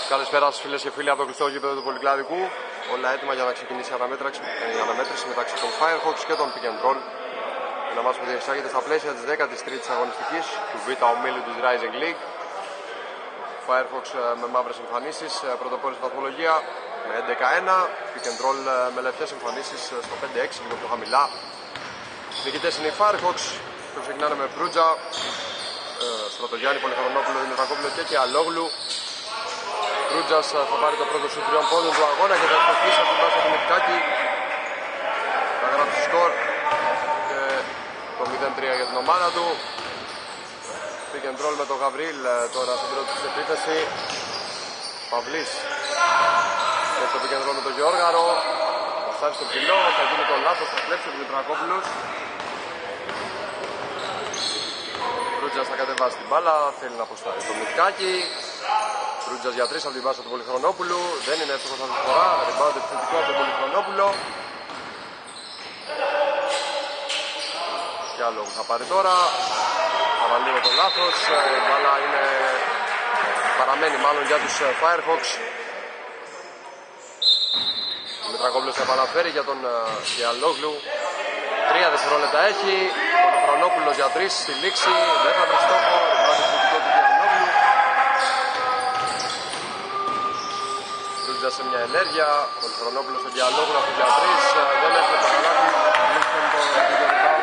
Καλησπέρα σας φίλες και φίλοι από το κλειστό γήπεδο του Πολυκλαδικού. Όλα έτοιμα για να ξεκινήσει η αναμέτρηση μεταξύ των Firehawks και των Pick and Roll. Ένα μάτς που διεξάγεται στα πλαίσια της 13ης αγωνιστικής του Β' ομίλου της Rising League. Firehawks με μαύρες εμφανίσεις, πρωτοπόροι στη βαθμολογία με 11-1. Pick and Roll με λευκές εμφανίσεις στο 5-6, λίγο πιο χαμηλά. Νικητές είναι οι Firehawks που ξεκινάνε με Προύτζα, Πρωτογιάννη, Πολυχρονόπουλο, Δημητρακόπουλο και Αλόγλου. Προύτζας θα πάρει το πρώτο σου 3 πόντων του αγώνα και θα εκτοθήσει από την πάσα του Μητκάκη. Θα γράψει σκορ και το 0-3 για την ομάδα του. Pick and roll με τον Γαβρίλ τώρα στην πρώτη της επίθεση. Παυλής έχει το pick and roll με τον Γεώργαρο. Θα στάρει στον ψηλό, θα γίνει το λάθος, θα κλέψει ο Δημητρακόπουλος. Προύτζας θα κατεβάσει την μπάλα, θέλει να αποστάρει το Μητκάκη. Προύτζας για 3 από την πάσα του Πολυχρονόπουλου. Δεν είναι εύστοχος αυτή τη φορά. Rebound επιθετικό από τον Πολυχρονόπουλο. Και άλλο που θα πάρει τώρα. Παραλίγο το λάθος. Η μπάλα παραμένει μάλλον για τους Firehawks. Ο Μητρακόπουλος θα επαναφέρει για τον Αλόγλου. 3 δευτερόλεπτα έχει. Ο Πολυχρονόπουλος για 3 στη λήξη. Δεν θα βρει στόχο. Rebound επιθετικό του Αλόγλου. Σε μια ενέργεια, ο Πολυχρονόπουλος στον Διαλόγου από για 3, δεν έχει επαναλάβει, λήξαν το rebound.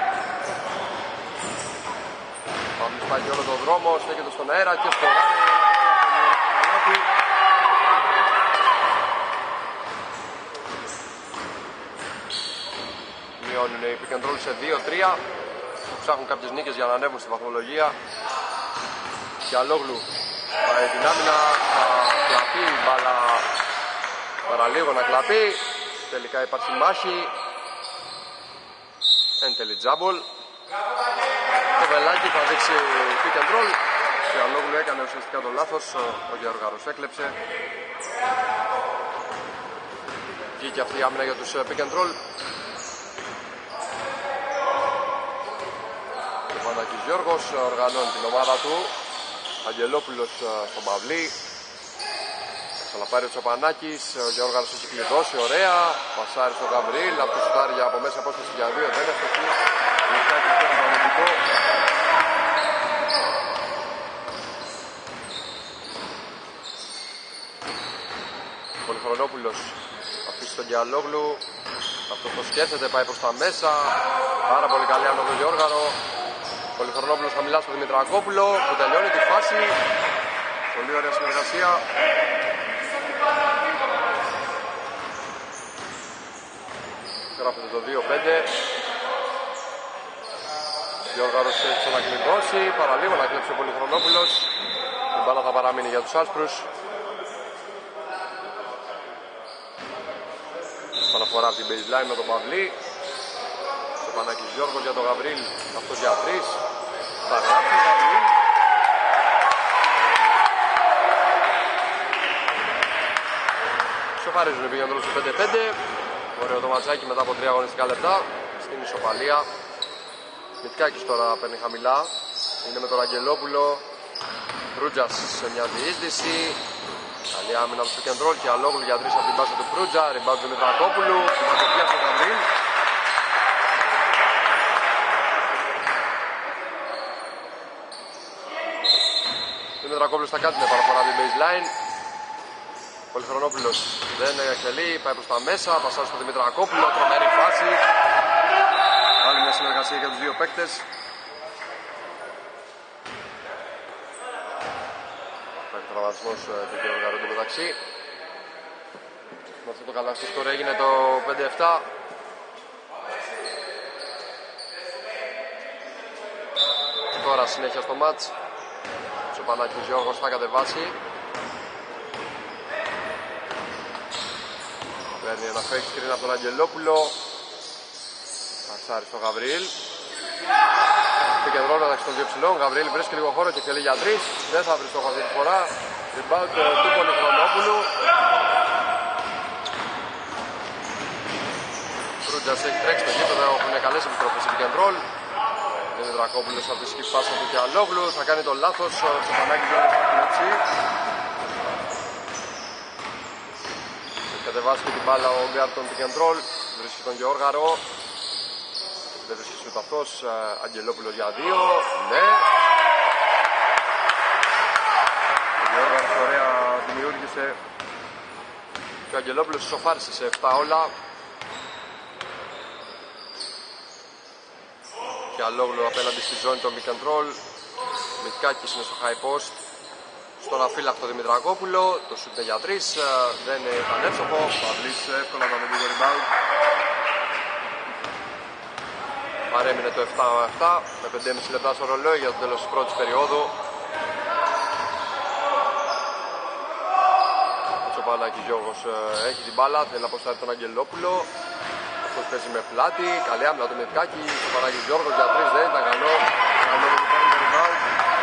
Παύλης πάει όλο τον δρόμο, στέκεται στον αέρα και σκοράρει μειώνουν οι pick and roll σε 2-3, ψάχνουν κάποιες νίκες για να ανέβουν στη βαθμολογία. Διαλόγλου πάει την άμυνα, θα κλαπεί η μπάλα παραλίγο να κλαπεί. Τελικά υπάρχει μάχη. Εν τέλει τζάμπολ. Το βελάκι θα δείξει pick and roll. Και ο Αλόγλου έκανε ουσιαστικά το λάθος. Ο Γεωργάρος έκλεψε. Βγήκε αυτή η άμυνα για τους pick and roll. Ο Πανάκης Γιώργος οργανώνει την ομάδα του. Αγγελόπουλος στον Παυλή. Θα πάρει ο Τσοπανάκης, ο Γεώργαρος έχει κλειδώσει, ωραία. Πασάρι στον Γαβρίλ, από το σουτάρια από μέσα απόσταση για 2, δεν έφτασε. Μητκάκης τώρα το αμυντικό. Πολυχρονόπουλος αφήσει τον Διαλόγλου. Αυτός το σκέφτεται, πάει προς τα μέσα. Πάρα πολύ καλή άμυνα τον Γεώργαρο. Πολυχρονόπουλος χαμηλά στο Δημητρακόπουλο που τελειώνει τη φάση. Πολύ ωραία συνεργασία. Γράφεται το 2-5. Γεώργαρος έχει ξανακλειδώσει. Παραλίγο να κλέψει ο Πολυχρονόπουλος. Η μπάλα θα παραμείνει για τους άσπρους. Παναφορά από την baseline με τον Παυλή. Το Πανάκης Γιώργος για τον Γαβρίλ. Αυτός για 3. Θα γράφει ο Γαβρίλ. Σοφαρίζουν οι πηγαντρούς στο 5-5. Ωραίο το ματσάκι μετά από 3 αγωνιστικά λεπτά. Στην ισοπαλία. Μητκάκης τώρα παίρνει χαμηλά. Είναι με τον Αγγελόπουλο. Προύτζας σε μια διείσδυση. Καλή άμυνα από το pick and roll και Αλόγλου για 3 από την πάσα του Προύτζα. Rebound του Δημητρακόπουλου. Συμμετοχή από τον Γαβρίλ. Δημητρακόπουλος θα κάνει την επαναφορά την baseline. Πολυχρονόπουλος δεν εκτελεί, πάει προς τα μέσα, πασάρει στον Δημητρακόπουλο, τρομερή φάση. Άλλη μια συνεργασία για τους δύο παίκτες. Υπάρχει τραυματισμός του κ. Γαρόντου μεταξύ. Με αυτό το καλά σκορ έγινε το 5-7. Τώρα συνέχεια στο μάτς. Ο Πανάκης Γιώργος θα κατεβάσει. Παίρνει ένα fake screen από τον Αγγελόπουλο. Πασάρι στον Γαβρίλ. Pick and roll μεταξύ των δύο ψηλών. Γαβρίλ βρίσκει λίγο χώρο και θέλει για 3. Δεν θα βρει στόχο αυτή τη φορά. Rebound του Πολυχρονόπουλου. Προύτζας έχει τρέξει το γήπεδο. Έχουν καλές επιστροφές σε pick and roll. Δημητρακόπουλος από τη σκύφ πάσα του Διαλόγλου. Θα κάνει το λάθος. Ο Πανάκης Γιώργος θα κλέψει. Κατεβάζει και την μπάλα ο Γκάρτ τον pick and roll. Βρίσκει τον Γεώργαρο. Δεν βρίσκει ούτε αυτός. Αγγελόπουλος για 2. Ναι. Ο Γεώργαρος ωραία δημιούργησε. Και ο Αγγελόπουλος ισοφάρισε σε 7 όλα. Και Αλόγλου απέναντι στη ζώνη των pick and roll. Μητκάκης είναι στο high post. Στον αφύλακτο Δημητρακόπουλο. Το σουτ είναι για 3. Δεν ήταν εύστοχο. Παυλής εύκολα να μην το rebound. Παρέμεινε το 7-7 με 5,5 λεπτά στο ρολόι για το τέλος της πρώτης περίοδου. Ο Τσοπανάκης Γιώργος έχει την μπάλα. Θέλει να αποστάρει τον Αγγελόπουλο. Αυτός παίζει με πλάτη. Καλή άμυνα του Μητκάκη. Ο Τσοπανάκης Γιώργος για 3 δεν ήταν καλό. Καλό που παίρνει το rebound.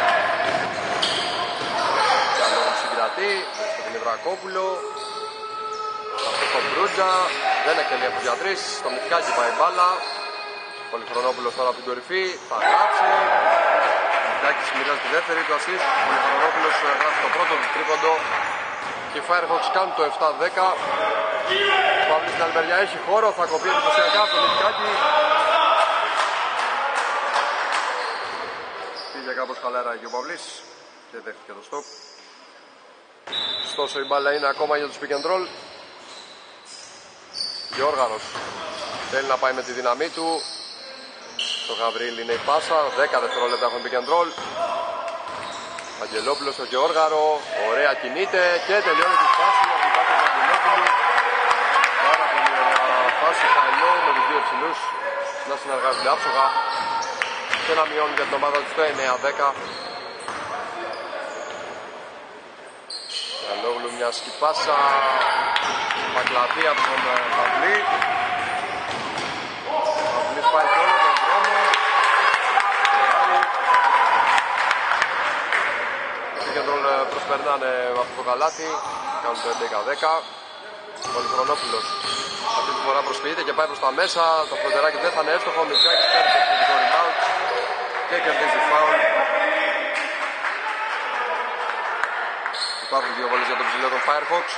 Συγκρατεί στο Δημητρακόπουλο. Αυτό στον Μπρούτζα. Δεν εκτελεί από για 3. Στο Μητκάκη πάει μπάλα. Πολυχρονόπουλος τώρα από την κορυφή. Θα γράψει. Ο Μητκάκης μοιράζει τη δεύτερη του assist. Ο Πολυχρονόπουλος γράφει το πρώτο του τρίποντο. Και οι Firehawks κάνουν το 7-10. Ο Παυλής στην άλλη μεριά έχει χώρο. Θα κοπεί εντυπωσιακά από το Μητκάκη. Πήγε κάπως χαλαρά και ο Παυλής. Και δέχτηκε το stop. Ωστόσο η μπάλα είναι ακόμα για τους pick and roll. Γεώργαρος θέλει να πάει με τη δύναμή του. Το Γαβρίλ είναι η πάσα. 10 δευτερόλεπτα έχουν pick and roll. Αγγελόπουλος στο Γεώργαρο. Ωραία κινείται και τελειώνει τη φάση από την πάση του Αγγελόπουλου. Πάρα πολύ ωραία φάση. Χαϊλό με τους δύο ψηλούς να συνεργάζονται άψογα και να μειώνουν για την ομάδα τους το 9-10. Αλόγλου μια σκυπάσα. Πακλατή από τον Παυλή. Παυλής πάει και όλο τον δρόμο. Οι κεντρών προσπερνάνε με αυτό το καλάθι. Κάνουν το 11-10. Ο Πολυχρονόπουλος αυτή τη φορά προσποιείται και πάει προς τα μέσα. Το φωτεράκι δεν θα είναι εύστοχο. Ο Μητκάκης παίρνει το εξαιρετικό rebound και κερδίζει φάουλ. Υπάρχουν δύο βολές για τον ψηλό των Firehawks.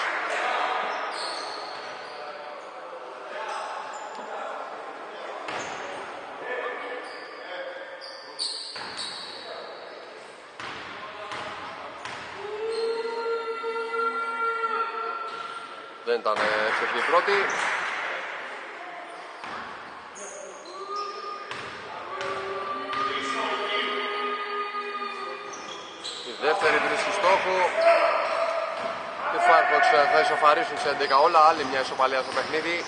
Δεν ήταν εύστοχη η πρώτη. Η δεύτερη βρίσκει στόχο. Οι Firehawks θα ισοφαρίσουν σε 11 όλα. Άλλη μια ισοπαλία στο παιχνίδι.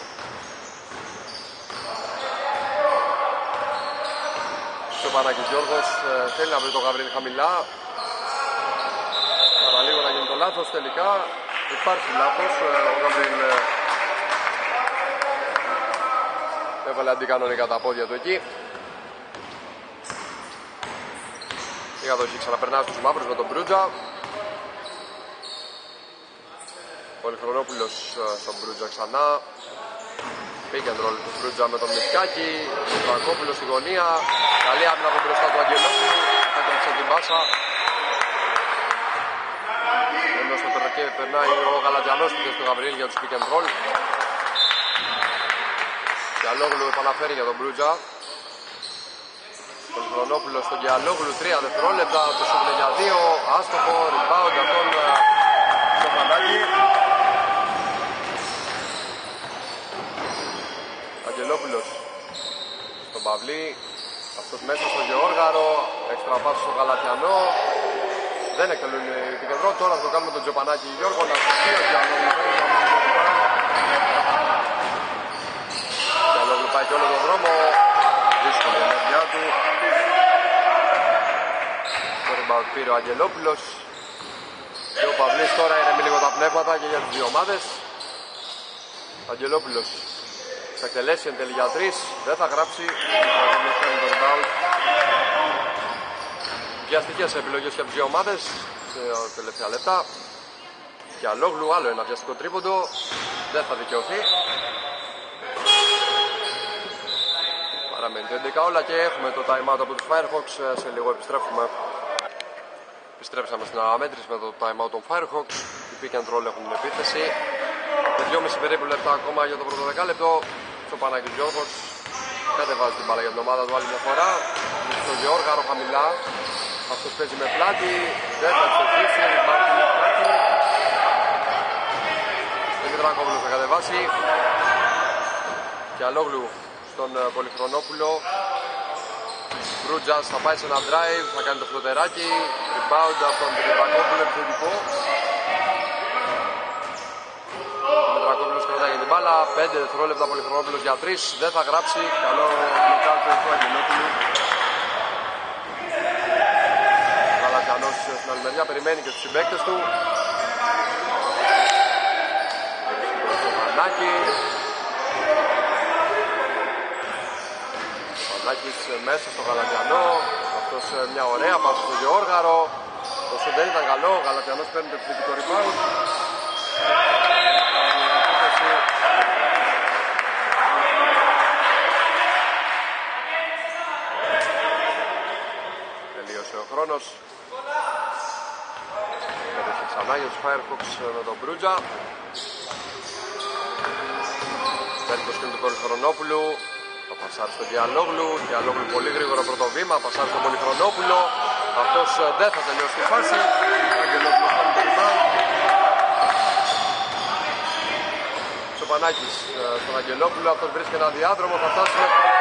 Ο Πανάκης Γιώργος θέλει να βρει τον Γαβρίλη χαμηλά. Παραλίγο να γίνει το λάθος τελικά. Υπάρχει λάθος. Ο Γαβρίλη έβαλε αντικανονικά τα πόδια του εκεί. Η κατοχή ξαναπερνά στους μαύρους με τον Μπρούτζα. Πολυχρονόπουλος στον Μπρούτζα ξανά. Pick and roll του Μπρούτζα με τον Μητκάκη. Ο Φραγκόπουλος στη γωνία. Καλή άμυνα από μπροστά του Αγγελόπουλου. Έτρεξε την πάσα. Ενώ στο τερκέ περνάει ο Γαλατζιανός που θέση του Γαβρίλ για τους pick and roll. Και Αλόγλου επαναφέρει για τον Μπρούτζα. Πολυχρονόπουλος στον Διαλόγλου. 3 δευτερόλεπτα. Το σούτ για 2. Άστοχο. Rebound από τον Σοφαντάκη. Αγγελόπουλος στον Παυλή. Αυτός μέσα στον Γεώργαρο. Έξτρα πάση στον Γαλατιανό. Δεν εκτελούν οι pick and roll. Τώρα θα το κάνουμε τον Τζοπανάκη Γιώργο. Να σωθεί ο Διαλόγλου πάει και όλο τον δρόμο. Δύσκολη η ενέργειά του. Το rebound πήρε ο Αγγελόπουλος. Και ο Παυλής τώρα είναι λίγο τα πνεύματα και για τις δύο ομάδες. Ο Αγγελόπουλος θα εκτελέσει εν τέλει για 3. Δεν θα γράψει. Βιαστικές επιλογές για τις δύο ομάδες σε τελευταία λεπτά. Και Αλόγλου άλλο ένα βιαστικό τρίποντο. Δεν θα δικαιωθεί. Παραμένει το 11 όλα και έχουμε το time out από τους Firehawks. Σε λίγο επιστρέφουμε. Επιστρέψαμε στην αναμέτρηση με το time out των Firehawks. Οι pick and roll έχουν την επίθεση. Και 2,5 περίπου λεπτά ακόμα για το πρώτο δεκάλεπτο. Στο Πανάκης Γιώργος κατεβάζει την μπάλα για την ομάδα του άλλη μια φορά. Στο Γεώργαρο χαμηλά. Αυτός παίζει με πλάτη. Δεν θα ξεφύσει. Υπάρχει πλάτη. Δημητρακόπουλος θα κατεβάσει. Και Αλόγλου στον Πολυχρονόπουλο. Μπρούτζας θα πάει σε ένα drive. Θα κάνει το φλωτεράκι. Rebound από τον Δημητρακόπουλο επιθετικό. Δημητρακόπουλος κρατάει για την μπάλα. 5 δευτερόλεπτα Πολυχρονόπουλος για 3. Δεν θα γράψει. Καλό μετά του Αγγελόπουλου. Γαλατζανός στην άλλη μεριά. Περιμένει και τους συμπαίκτες του. Πανάκη. Πανάκης μέσα στο Γαλατζανό. Αυτός μια ωραία πάση στο Γεώργαρο. Όσο δεν ήταν καλό, ο Γαλατζανός παίρνει το επιθετικό rebound. Τελείωσε ο χρόνος. Κατέχει ξανά για τους Firefox με τον Μπρούτζα. Παίρνει το σκριν του Πολυχρονόπουλου. Θα πασάρει στον Διαλόγλου. Διαλόγλου πολύ γρήγορο πρώτο βήμα. Πασάρει στον Πολυχρονόπουλο. Αυτός δεν θα τελειώσει τη φάση. Αγγελόπουλος κάνει το rebound. Τσοπανάκης στον Αγγελόπουλο. Αυτός βρίσκει ένα διάδρομο. Θα φτάσει μέχρι το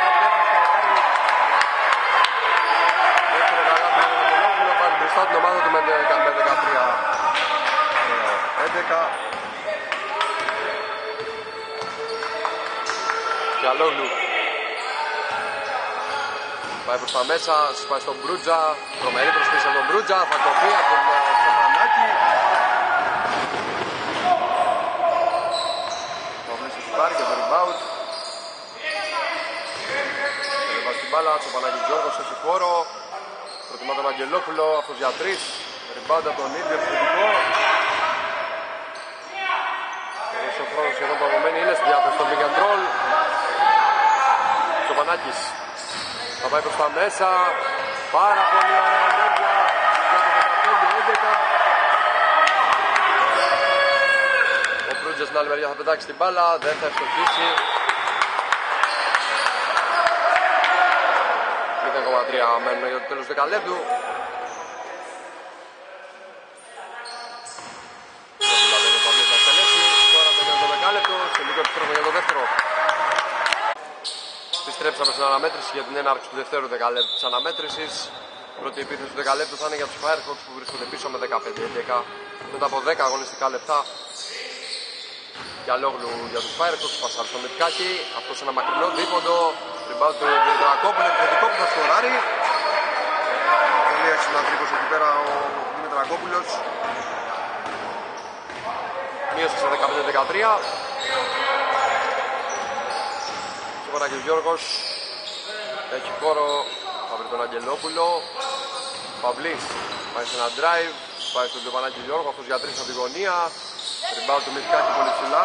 δεύτερο καλάθι του Αγγελόπουλο. Πάει μπροστά την ομάδα του με 13-11. Διαλόγλου. Πάει προς τα μέσα, σπάει στον Μπρούτζα. Τρομερή προσπίση από τον Μπρούτζα. Θα κοπεί από τον Στεφανάκη. Θα βλήσει την πάρει και το rebound. Τελειβάζει την μπάλα, Στεφανάκης Γιώργος έχει χώρο. Προτιμά τον Αγγελόπουλο, αυτός για 3. Rebound από τον ίδιο επιθετικό. Ο χρόνος σχεδόν που απομένει είναι στη διάθεση των pick and roll. Στεφανάκης θα πάει προς τα μέσα. Πάρα πολύ ωραία ενέργεια για το 15-11. Ο Μπρούτζας στην άλλη μεριά θα πετάξει την μπάλα. Δεν θα ευστοχίσει. 0,3 μένουν για το τέλος του δεκαλέπτου. Τώρα τελειώνει το δεκάλεπτο. Σε λίγο επιστρέφω για το δεύτερο. Επιστρέψαμε στην αναμέτρηση για την έναρξη του δεύτερου δεκαλέπτου της αναμέτρησης. Πρώτη επίθεση του δεκαλέπτου θα είναι για τους Firefox που βρίσκονται πίσω με 15-11 μετά από 10 αγωνιστικά λεπτά. Διαλόγλου για τους Firefox, πασάρει στο Μητκάκη. Αυτός ένα μακρινό δίποντο. Rebound του Δημητρακόπουλου, επιθετικό που θα σκοράρει. Πολύ έξυπνα τρίπος εκεί πέρα ο Δημητρακόπουλος. Μείωσε σε 15-13. Ο Πανάκης Γιώργος έχει χώρο, θα βρει τον Αγγελόπουλο. Παυλής πάει σε ένα drive, πάει στον Πανάκη Γιώργο, αυτός για 3 από τη γωνία. Rebound του Μητκάκη πολύ ψηλά.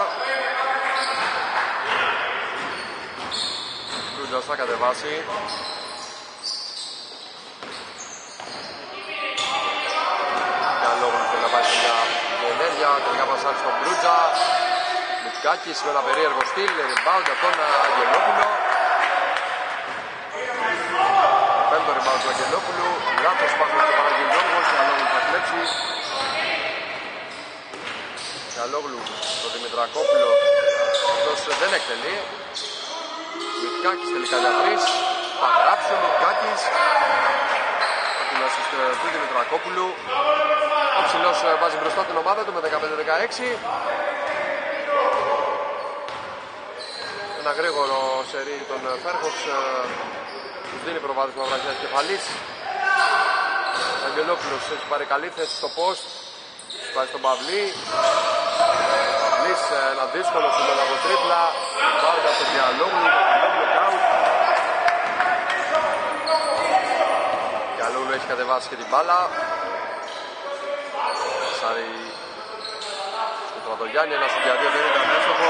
Μπρούτζας θα κατεβάσει. Διαλόγου θέλει να πάει σε μια ενέργεια, τελικά πασάρει στον Μπρούτζα. Μητκάκης με ένα περίεργο στυλ, rebound από τον Αγγελόπουλο. Πέμπτο rebound του Αγγελόπουλου, λάθος πάσος του Πανάκη Γιώργος, Διαλόγου θα κλέψει. Διαλόγου στον Δημητρακόπουλο, αυτός δεν εκτελεί. Μητκάκης τελικά για 3, θα γράψει ο Μητκάκης. Έτοιμος του Δημητρακόπουλου. Ο ψηλός βάζει μπροστά την ομάδα του με 15-16. Ένα γρήγορο σερί των Φέρχος τους δίνει προβάδισμα βραχιάς κεφαλής. Αγγελόπουλος έχει πάρει καλή θέση στο post. Πάει στον Παυλή. Παυλής ένα δύσκολο σημείο από τρίπλα. Πάντα στο Διαλόγλου. Διαλόγλου έχει κατεβάσει και την μπάλα. Σάρι στον Στρατογιάννη. Ένα στο διαδίο δεν ήταν εύστοχο.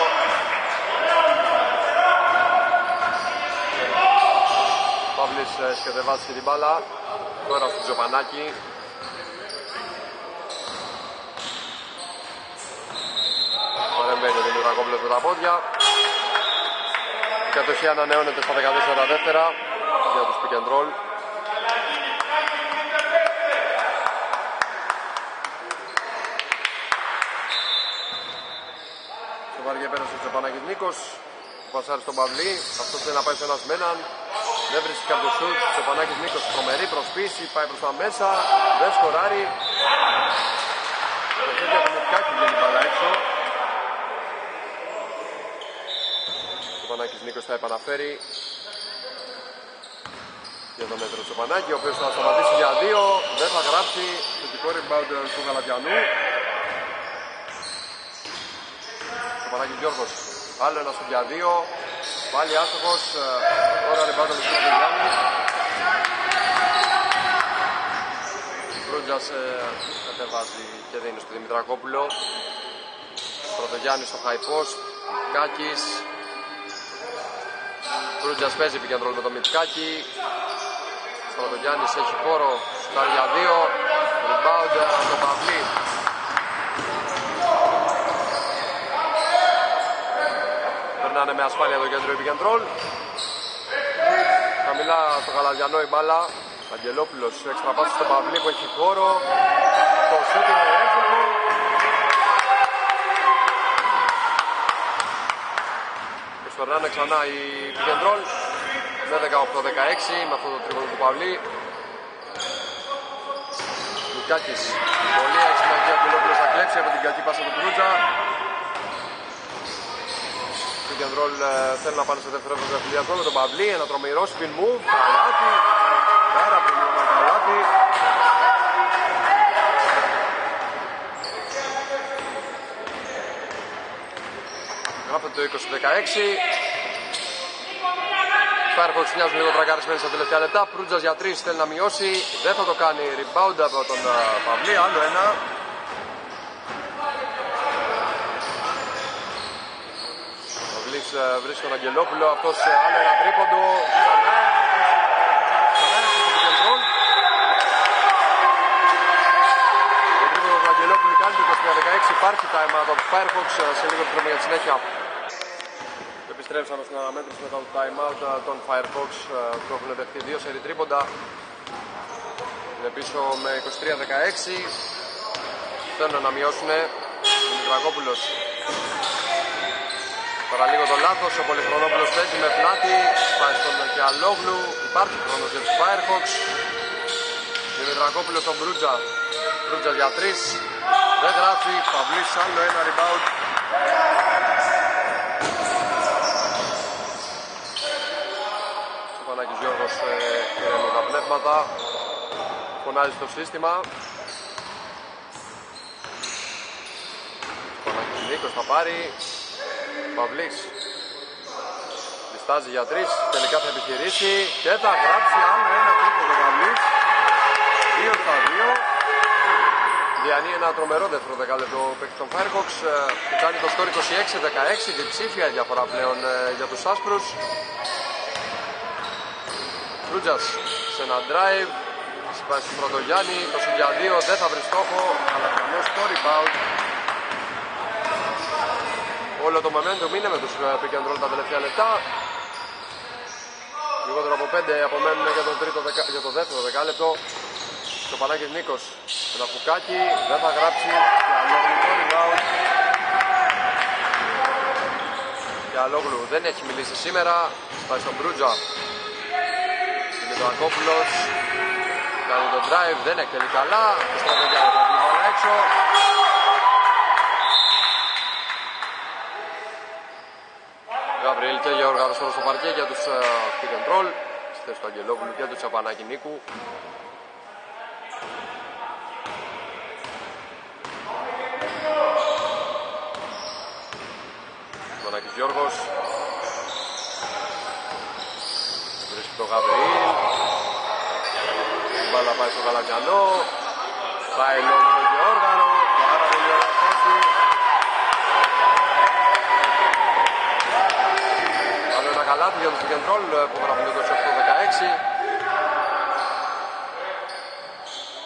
Παυλής έχει κατεβάσει και την μπάλα. Τώρα στο Τζοπανάκη. Παρεμβαίνει ο Δημητρακόπουλος με τα πόδια. Η κατοχή ανανεώνεται στα 14 δεύτερα για τους pick and roll. Στο βαριέ πέρασε ο Τσοπανάκης Νίκος. Πασάρει στον Παυλή. Αυτός θέλει να πάει σε ένας με έναν. Δεν βρίσκει κάποιο σουτ. Τσοπανάκης Νίκος τρομερή προσπίση. Πάει προς τα μέσα. Δεν σκοράρει. Το χέρι από Μητκάκη βγαίνει μπάλα έξω. Τσοπανάκης Νίκος θα επαναφέρει για το μέτρο Τσοπανάκη, ο οποίος θα σταματήσει για 2. Δεν θα γράψει. Θετικό rebound του Γαλατιανού. Τσοπανάκης Γιώργος. Άλλο ένα στο για 2. Πάλι άστοχος. Τώρα rebound του Γιάννη. Φρούτζας κατεβάζει και δίνει στο Δημητρακόπουλο. Πρωτογιάννης στο high post. Κάκης. Φρούτζας παίζει pick and roll με το Μητκάκη. Πρωτογιάννης έχει χώρο. Σουτάρει για 2. Rebound το Παυλή. Περνάνε με ασφάλεια το κέντρο pick and roll. Χαμηλά στο Γαλαδιανό η μπάλα. Αγγελόπουλος έξτρα πάση στον Παυλή που έχει χώρο. Το σούτ είναι εύκολο. Περνάνε ξανά οι pick and roll με 18-16 με αυτό το τρίποντο του Παυλή. Λουκάκης, πολύ έξυπνα εκεί Αγγελόπουλος θα κλέψει από την κακή πάσα του Κρούτζα. Pick and roll θέλει να πάνε στο δεύτερο εβδομαδιασμό με τον Παυλή. Ένα τρομερό spin move, καλάτι, πάρα πολύ ωραίο καλάτι. Γράφεται το 20-16. Firefox μοιάζουν λίγο τραγκαρισμένοι στα τελευταία λεπτά. Προύτζας για 3 θέλει να μειώσει. Δεν θα το κάνει. Rebound από τον Παυλή. Άλλο ένα. Παυλής βρίσκει τον Αγγελόπουλο. Αυτός άλλο ένα τρίποντο. Ξανά έρχεται το pick and roll. Το τρίποντο του Αγγελόπουλου κάνει το 23-16. Υπάρχει time out από Firefox. Σε λίγο τρόπο για τη συνέχεια. Επιστρέψαμε στην αναμέτρηση μετά το time out των Firefox που έχουν δεχτεί 2 σερί τρίποντα. Είναι πίσω με 23-16. Θέλουν να μειώσουν. Ο Δημητρακόπουλος. Παραλίγο το λάθος. Ο Πολυχρονόπουλος παίζει με πλάτη. Πάει στον Κιαλόγλου. Υπάρχει χρόνος για τους Firefox. Δημητρακόπουλος στον Μπρούτζα. Μπρούτζα για 3. Δεν γράφει. Παυλής άλλο ένα rebound. Πανάκης Γιώργος ηρεμεί τα πνεύματα. Φωνάζει στο σύστημα. Πανάκης Νίκος θα πάρει. Παυλής. Διστάζει για 3. Τελικά θα επιχειρήσει. Και θα γράψει άλλο ένα τρίποντο Παυλής. 2-2. Διανύει ένα τρομερό δεύτερο δεκάλεπτο παίκτη των Firefox. Που κάνει το σκορ 26-16. Διψήφια διαφορά πλέον για τους άσπρους. Φρούτζας σε ένα drive. Σπάει στον Πρωτογιάννη. Το σου για 2 δεν θα βρει στόχο. Αλλά κανώς το rebound. Όλο το momentum είναι με τους pick and roll τα τελευταία λεπτά. Λιγότερο από 5 απομένουν για το δεύτερο δεκάλεπτο. Το Πανάκης Νίκος. Ένα φουκάκι. Δεν θα γράψει. Και αλόγλου rebound. Και αλόγλου δεν έχει μιλήσει σήμερα. Πάει στον Μπρούτζα. Δημητρακόπουλος κάνει το drive, δεν εκτελεί καλά. Το στρατηγιά θα βγει πάνω έξω. Γαβριήλ και Γεώργαρος στο παρκέ για τους pick and roll. Στη θέση του Αγγελόπουλου και του Τσαπανάκη Νίκου. Τσαπανάκης Γιώργος. Βρίσκει το Γαβριήλ. Η μπάλα πάει στο Γαλατιανό. Πάει λόγω τον Γεώργαρο. Πάρα πολύ ωραία φάση. Άλλο ένα καλάθι για το pick and roll που γράφουν το 28-16.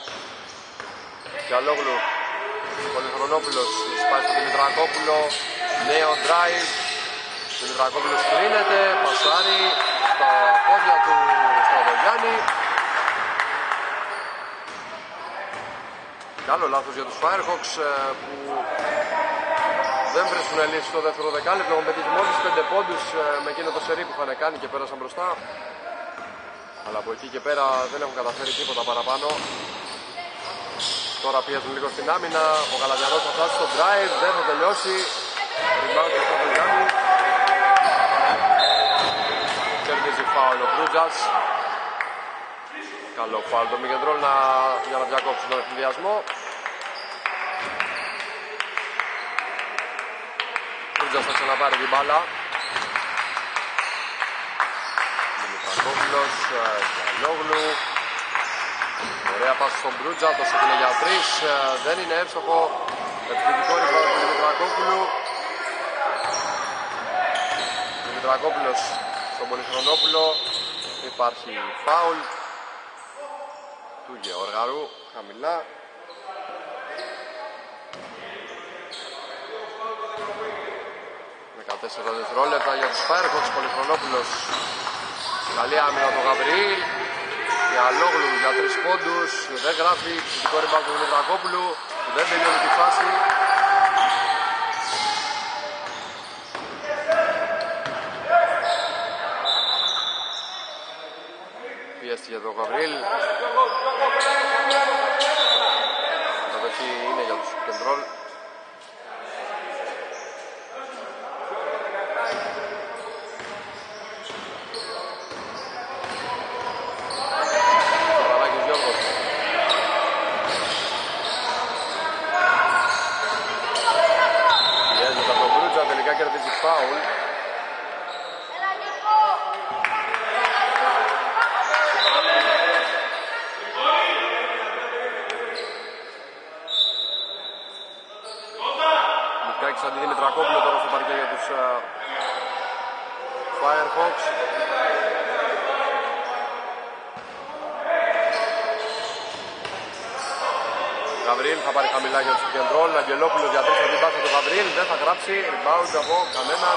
Γιαλόγλου. Πολυχρονόπουλος. Σπάει στο Δημητρακόπουλο. Νέο drive. Δημητρακόπουλος κλείνεται, πασάρι στα πόδια του Στραβογιάννη. Κι άλλο λάθος για τους Firehawks που δεν βρίσκουν λύση στο δεύτερο δεκάλεπτο. Έχουν πετύχει μόλις 5 πόντους με εκείνο το σερί που είχαν κάνει και πέρασαν μπροστά. Αλλά από εκεί και πέρα δεν έχουν καταφέρει τίποτα παραπάνω. Τώρα πιέζουν λίγο στην άμυνα. Ο Γαλατιανός θα φτάσει στο drive, δεν θα τελειώσει. Rebound του Στραβογιάννη. Κερδίζει φάουλ ο Μπρούτζας. Καλό φάουλ το Μιγεντρόλ για να διακόψει τον ευθυνδιασμό. Μπρούτζας θα ξαναπάρει την μπάλα. Δημητρακόπουλος, Γιαννόγλου. Ωραία πάση στον Μπρούτζα, το σούτ είναι για 3. Δεν είναι εύστοχο. Επιθετικό rebound του Δημητρακόπουλου. Δημητρακόπουλος στον Πολυχρονόπουλο. Υπάρχει φάουλ του Γεωργαρού χαμηλά. Με 14 δευτερόλεπτα για τους Firehawks. Πολυχρονόπουλος, καλή άμυνα του Γαβριήλ. Διαλόγλου για 3 πόντους. Δεν γράφει. Φυσικό rebound του Δημητρακόπουλου που δεν τελειώνει τη φάση. Πιέστηκε εδώ ο Γαβριήλ. Η κατοχή είναι για τους Κεντρόλ. Παναγιώτης Γιώργος. Πιέζεται από τον Μπρούτζα, τελικά κερδίζει φάουλ. Αντί Δημητρακόπουλο τώρα στο παρκέ για τους Firehawks. Γαβριήλ θα πάρει χαμηλά για τους Κεντρόλ. Αγγελόπουλος για 3 από την πάσα του Γαβριήλ. Δεν θα γράψει. Rebound από κανέναν.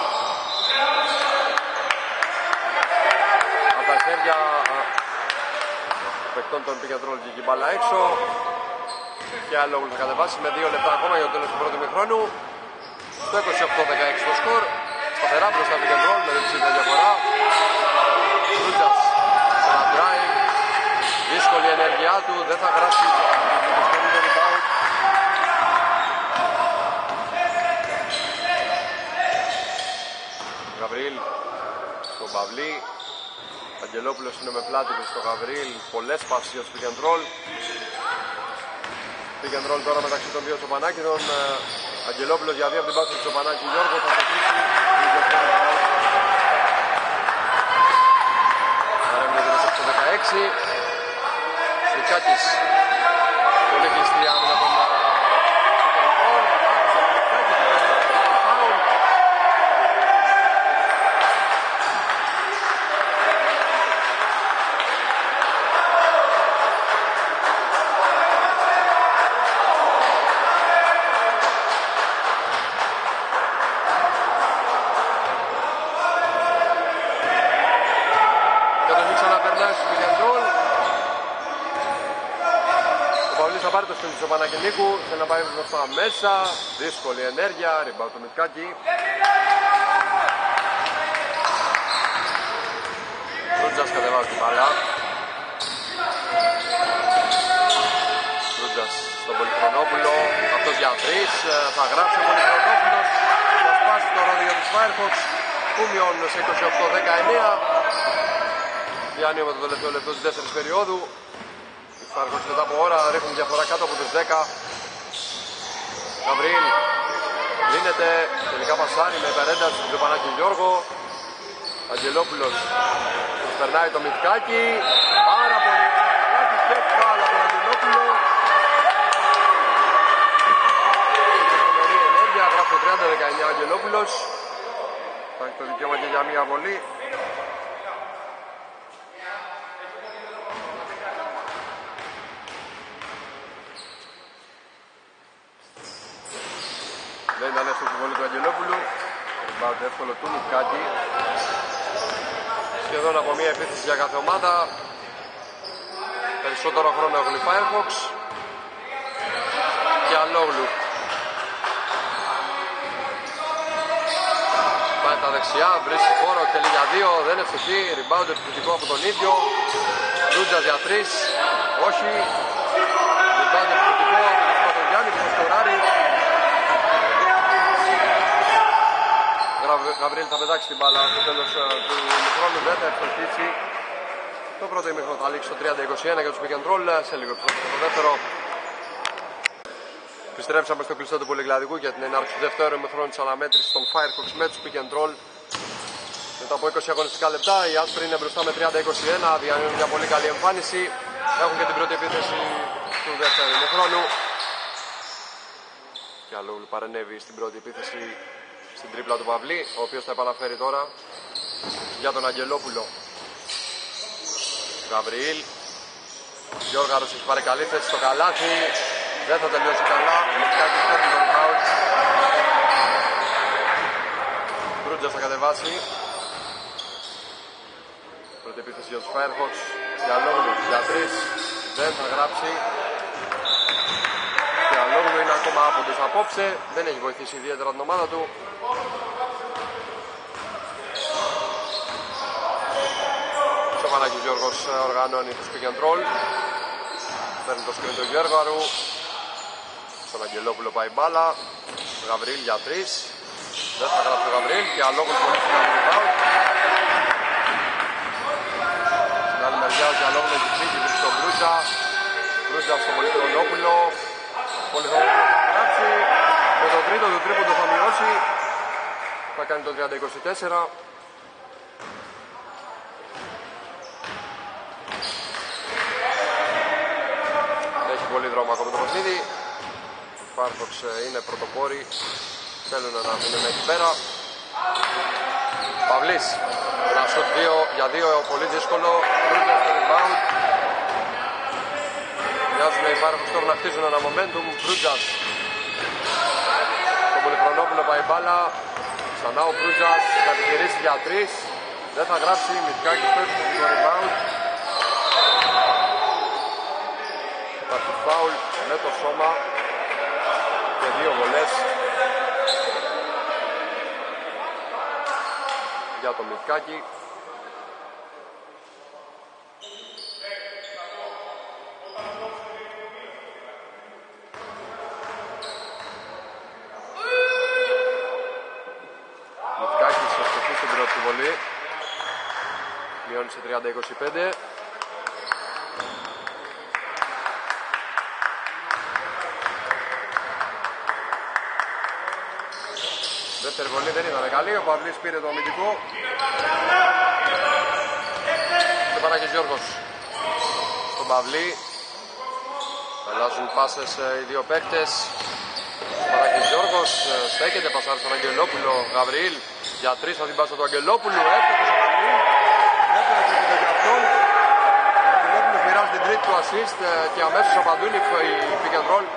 Από τα χέρια παικτών των Κεντρόλ και η μπάλα έξω. Και άλλο θα κατεβάσει με 2 λεπτά ακόμα για το τέλος του πρώτου ημιχρόνου. Στο 28-16 το σκορ. Σταθερά μπροστά του Κεντρόλ με 2 διαφορά. Μπρούτζας σε ένα drive. Δύσκολη ενέργειά του. Δεν θα γράψει το rebound. Γαβριήλ στον Παυλή. Αγγελόπουλος είναι με πλάτη του στο Γαβριήλ. Πολλές πάσεις για τους Κεντρόλ. Pick and roll τώρα μεταξύ των δύο Τσοπανάκηδων. Αγγελόπουλος για 2 από την πάση του Τσοπανάκη. Γιώργο θα το κλείσει. Άρα είναι το 16. Σρικάκης. Πολύ κλειστή άμυνα των του Παναγεννίκου, θέλει να πάει μπροστά μέσα, δύσκολη ενέργεια, rebound του Μιτκάκη. Ρούτζας κατεβάζει την μπάλα. Ρούτζας στον Πολυχρονόπουλο, αυτός για 3, θα γράψει ο Πολυχρονόπουλος, θα σπάσει το ρόδι για τους Firehawks που μειώνουν σε 28-19. Διάνυο με το τελευταίο λεπτό της 4ης περίοδου. Firehawks μετά από ώρα ρίχνουν διαφορά κάτω από τους 10. Γαβριήλ λύνεται, τελικά πασάρι με υπερένταση του Πανάκη Γιώργο. Αγγελόπουλος περνάει το Μιτκάκι. Πάρα πολύ καλά και φάλα από τον Αγγελόπουλο. Τρομερή ενέργεια, γράφει 30-19 ο Αγγελόπουλος. Θα έχει το δικαίωμα και για μία βολή. Δεν ήταν εύκολο το βολή του Αγγελόπουλου. Rebound εύκολο του Μιτκάκη. Σχεδόν από μία επίθεση για κάθε ομάδα. Περισσότερο χρόνο έχουν οι Firehawks. Και Αλόγλου. Πάει τα δεξιά, βρίσκει χώρο, τελεί για 2, δεν είναι ευτυχή. Rebound επιθετικό από τον ίδιο. Ρούτζας για 3, όχι. Rebound επιθετικό από τον Πρωτογιάννη που σκοράρει. Γαβρίλ θα πετάξει την μπάλα στο τέλος του ημιχρόνου, δεν θα ευτυχήσει. Το πρώτο ημιχρόνο θα λήξει το 30-21 για τους pick and roll. Σε λίγο το δεύτερο. Επιστρέψαμε στο κλειστό του Πολυγλαδικού για την έναρξη του δεύτερου ημιχρόνου της αναμέτρησης των Firehawks με τους pick and roll. Μετά από 20 αγωνιστικά λεπτά, οι άσπροι είναι μπροστά με 30-21, διανύουν μια πολύ καλή εμφάνιση. Έχουν και την πρώτη επίθεση του δεύτερου ημιχρόνου. Και Αλόγλου παρενέβη στην πρώτη επίθεση στην τρίπλα του Παυλή, ο οποίος θα επαναφέρει τώρα για τον Αγγελόπουλο. Γαβριήλ. Γιώργαρος έχει πάρει καλή θέση στο καλάθι. Δεν θα τελειώσει καλά. Μιτκάκης παίρνει τον rebound. Μπρούτζας θα κατεβάσει. Πρώτη επίθεση για τους Firehawks. Για Αλόγλου για 3. Δεν θα γράψει. Και Αλόγλου είναι ακόμα άποντος απόψε. Δεν έχει βοηθήσει ιδιαίτερα την ομάδα του. Σοφανάκης Γιώργος οργανώνει τους pick and roll. Παίρνει το σκριν του Γιώργαρου. Στον Αγγελόπουλο πάει μπάλα. Γαβρίλ για 3. Δεν θα γράψει ο Γαβρίλ και Αλόγλου πολύ φυγάει rebound. Στην άλλη μεριά ο Αλόγλου έχει φύγει στον Μπρούτζα. Μπρούτζα στον Πολυχρονόπουλο. Πολυχρονόπουλο θα γράψει. Με το τρίτο του τρίποντο θα μειώσει. Θα κάνει το 30-24. Έχει πολύ δρόμο ακόμα το παιχνίδι. Οι Firehawks είναι πρωτοπόροι. Θέλουν να μείνουν εκεί πέρα. Παυλής. Ένα σουτ 2 για 2, πολύ δύσκολο. Μπρούτζας στο rebound. Μοιάζουν οι Firehawks τώρα να χτίζουν ένα momentum. Μπρούτζας. Το Πολυχρονόπουλο πάει μπάλα. Ξανά ο Μπρούτζας θα επιχειρήσει για 3. Δεν θα γράψει. Μιτκάκης πέφτει στο rebound. Υπάρχει φάουλ με το σώμα και 2 βολές για το Μιτκάκη. Μιτκάκης θα στοχεί στην πρώτη βολή. Μειώνει σε 30-25. Δεύτερη βολή δεν ήταν καλή, ο Παυλής πήρε το αμυντικό. Στεφανάκης Γιώργος στον Παυλή. Αλλάζουν πάσες οι δύο παίκτες. Στεφανάκης Γιώργος στέκεται, πασάρει στον Αγγελόπουλο. Γαβριήλ για 3 θα την πάσα του Αγγελόπουλου. Έρχεται στο Γαβριήλ. Δεύτερο τρίποντο για αυτόν. Ο Αγγελόπουλος μοιράζει την τρίτη του assist και αμέσως απαντούν οι pick and roll.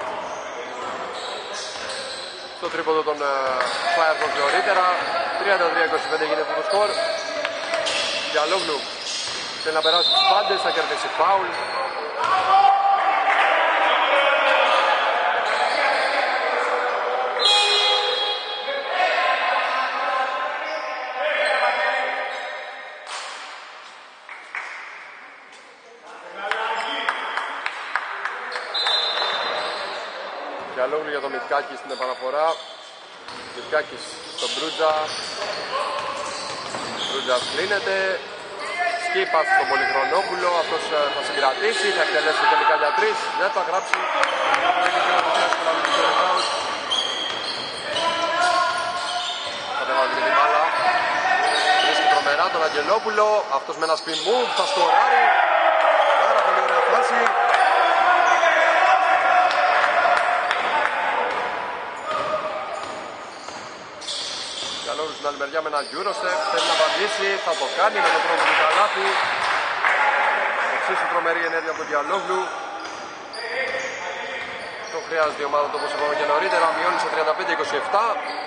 Το τρίποντο των Firehawks νωρίτερα. 33-25 γίνεται το σκορ. Και Αλόγλου θέλει να περάσει τους πάντες, θα κερδίσει φάουλ. Και Αλόγλου για το Μιτκάκη στην επαναφορά. Μιτκάκης στον Μπρούτζα. Μπρούτζας κλείνεται. Σκύπα στον Πολυχρονόπουλο. Αυτός θα συγκρατήσει. Θα εκτελέσει τελικά για 3. Δεν θα γράψει. Θα τεβάζει και την μπάλα. Βρίσκει τρομερά τον Αγγελόπουλο. Αυτός με ένα spin move θα σκοράρει. Πάρα πολύ ωραία φάση. Στην άλλη μεριά με ένα Eurostep, θέλει να απαντήσει, θα το κάνει με το πρώτο του καλάθι. Εξίσου τρομερή ενέργεια από τον Διαλόγλου. Αυτό χρειάζεται η ομάδα του, όπως είπαμε και νωρίτερα. Μειώνει σε 35-27.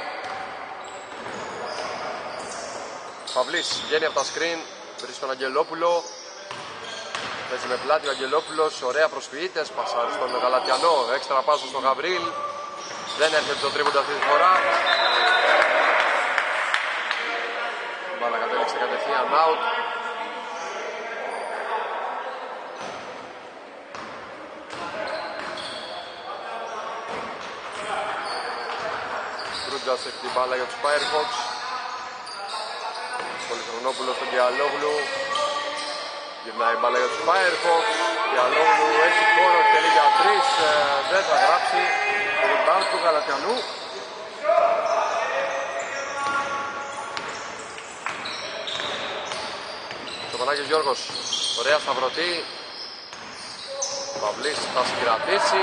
Παυλής βγαίνει από τα screen, βρίσκει τον Αγγελόπουλο. Παίζει με πλάτη ο Αγγελόπουλος, ωραία προσφυγίτες, πασάρει στον Γαλατιανό, έξτρα πάσα στον Γαβρίλ. Δεν έρχεται το τρίποντα αυτή τη φορά. Η μπάλα κατέληξε κατευθείαν out. Κρούτζας έχει την μπάλα για τους Firefox. Πολυχρονόπουλος στον Διαλόγλου. Γυρνάει η μπάλα για τους Firefox. Διαλόγλου έχει χώρο, τελεί για 3. Δεν θα γράψει. Rebound του Γαλατιανού. Σοπανάκης Γιώργος, ωραία σταυρωτή. Παυλής θα συγκρατήσει.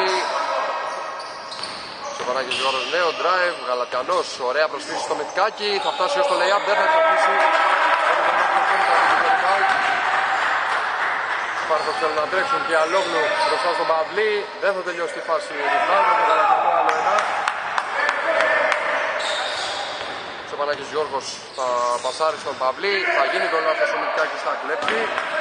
Σοπανάκης Γιώργος, νέο drive. Γαλατιανός, ωραία προσφύση στο Μητκάκι. Θα φτάσει ως το lay-up, δεν θα εξαρτήσει. Φάρκος θέλουν να τρέξουν και Αλόγλου μπροστά στον Παυλή. Δεν θα τελειώσει τη φάση rebound. Το Γαλατιανό άλλο ένα. Σοπανάκης Γιώργος θα πασάρει στον Παυλή. Θα γίνει το λάθος ο Μητκάκης, θα κλέψει.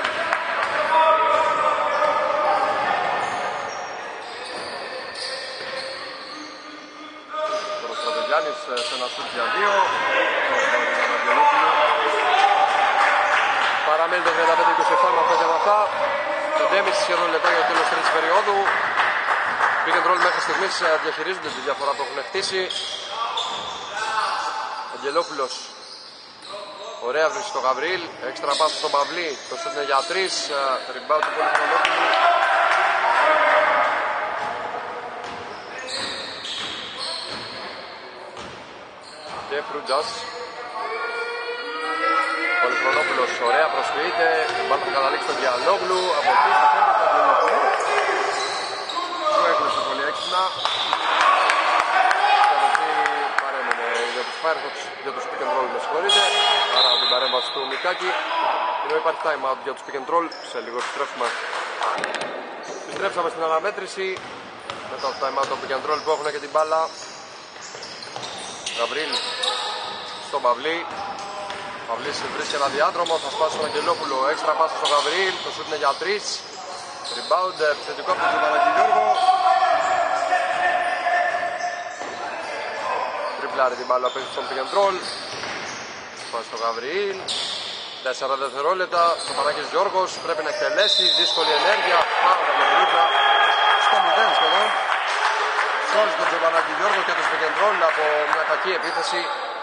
Τώρα Στρατογιάννης σε ένα σουτ για 2. Παραμένει το 35-27 με αυτά και με αυτά. 5,5 σχεδόν λεπτά για το τέλος τρίτης περίοδου. Pick and roll μέχρι στιγμής διαχειρίζονται τη διαφορά που έχουν χτίσει. Αγγελόπουλος, ωραία βρίσκει στο Γαβρίλ. Έξτρα πάσα στον Παυλή. Το σούτ είναι για 3. Rebound του Πολυχρονόπουλου. Και Φρούτζας. Πολυχρονόπουλος, ωραία προσφυγείται. Μπάλα θα καταλήξει τον Διαλόγλου. Από εκεί θα φέρνει τον Αγγελόπουλο. Το έκλεισε πολύ έξυπνα. Παρέμεινε για τους Firefox, για τους pick and roll, με συγχωρείτε. Άρα την παρέμβαση του Μικάκη. Ενώ υπάρχει time out για τους pick and roll. Σε λίγο επιστρέφουμε. Επιστρέψαμε στην αναμέτρηση. Μετά το time out των pick and roll που έχουν και την μπάλα. Γαβρίλ στον Παυλή. Παυλής βρίσκει ένα διάδρομο, θα σπάσει τον Αγγελόπουλο. Έξτρα πάσα στον Γαβρίλ, το σούτ είναι για 3. Rebound επιθετικό από τον Σοπανάκη Γιώργο. Τριπλάρει την μπάλα πίσω στον pick and roll. Σπάσει τον Γαβρίλ. 4 δευτερόλεπτα. Σοπανάκης Γιώργος πρέπει να εκτελέσει. Δύσκολη ενέργεια. Πάνω από τον Κρούτζα. Στο 0 σχεδόν. Σώζει τον Σοπανάκη Γιώργο και τον pick and roll από μια κακή επίθεση.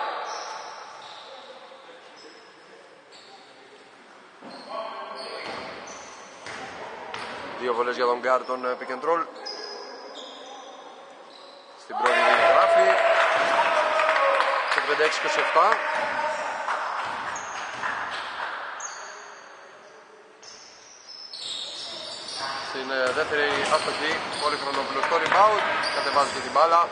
Δύο βολές για τον γκάρ των pick and roll. Στην πρώτη γράφει. Στο 36-27. Στην δεύτερη άστοχη, Πολυχρονόπουλος στο rebound. Κατεβάζει και την μπάλα.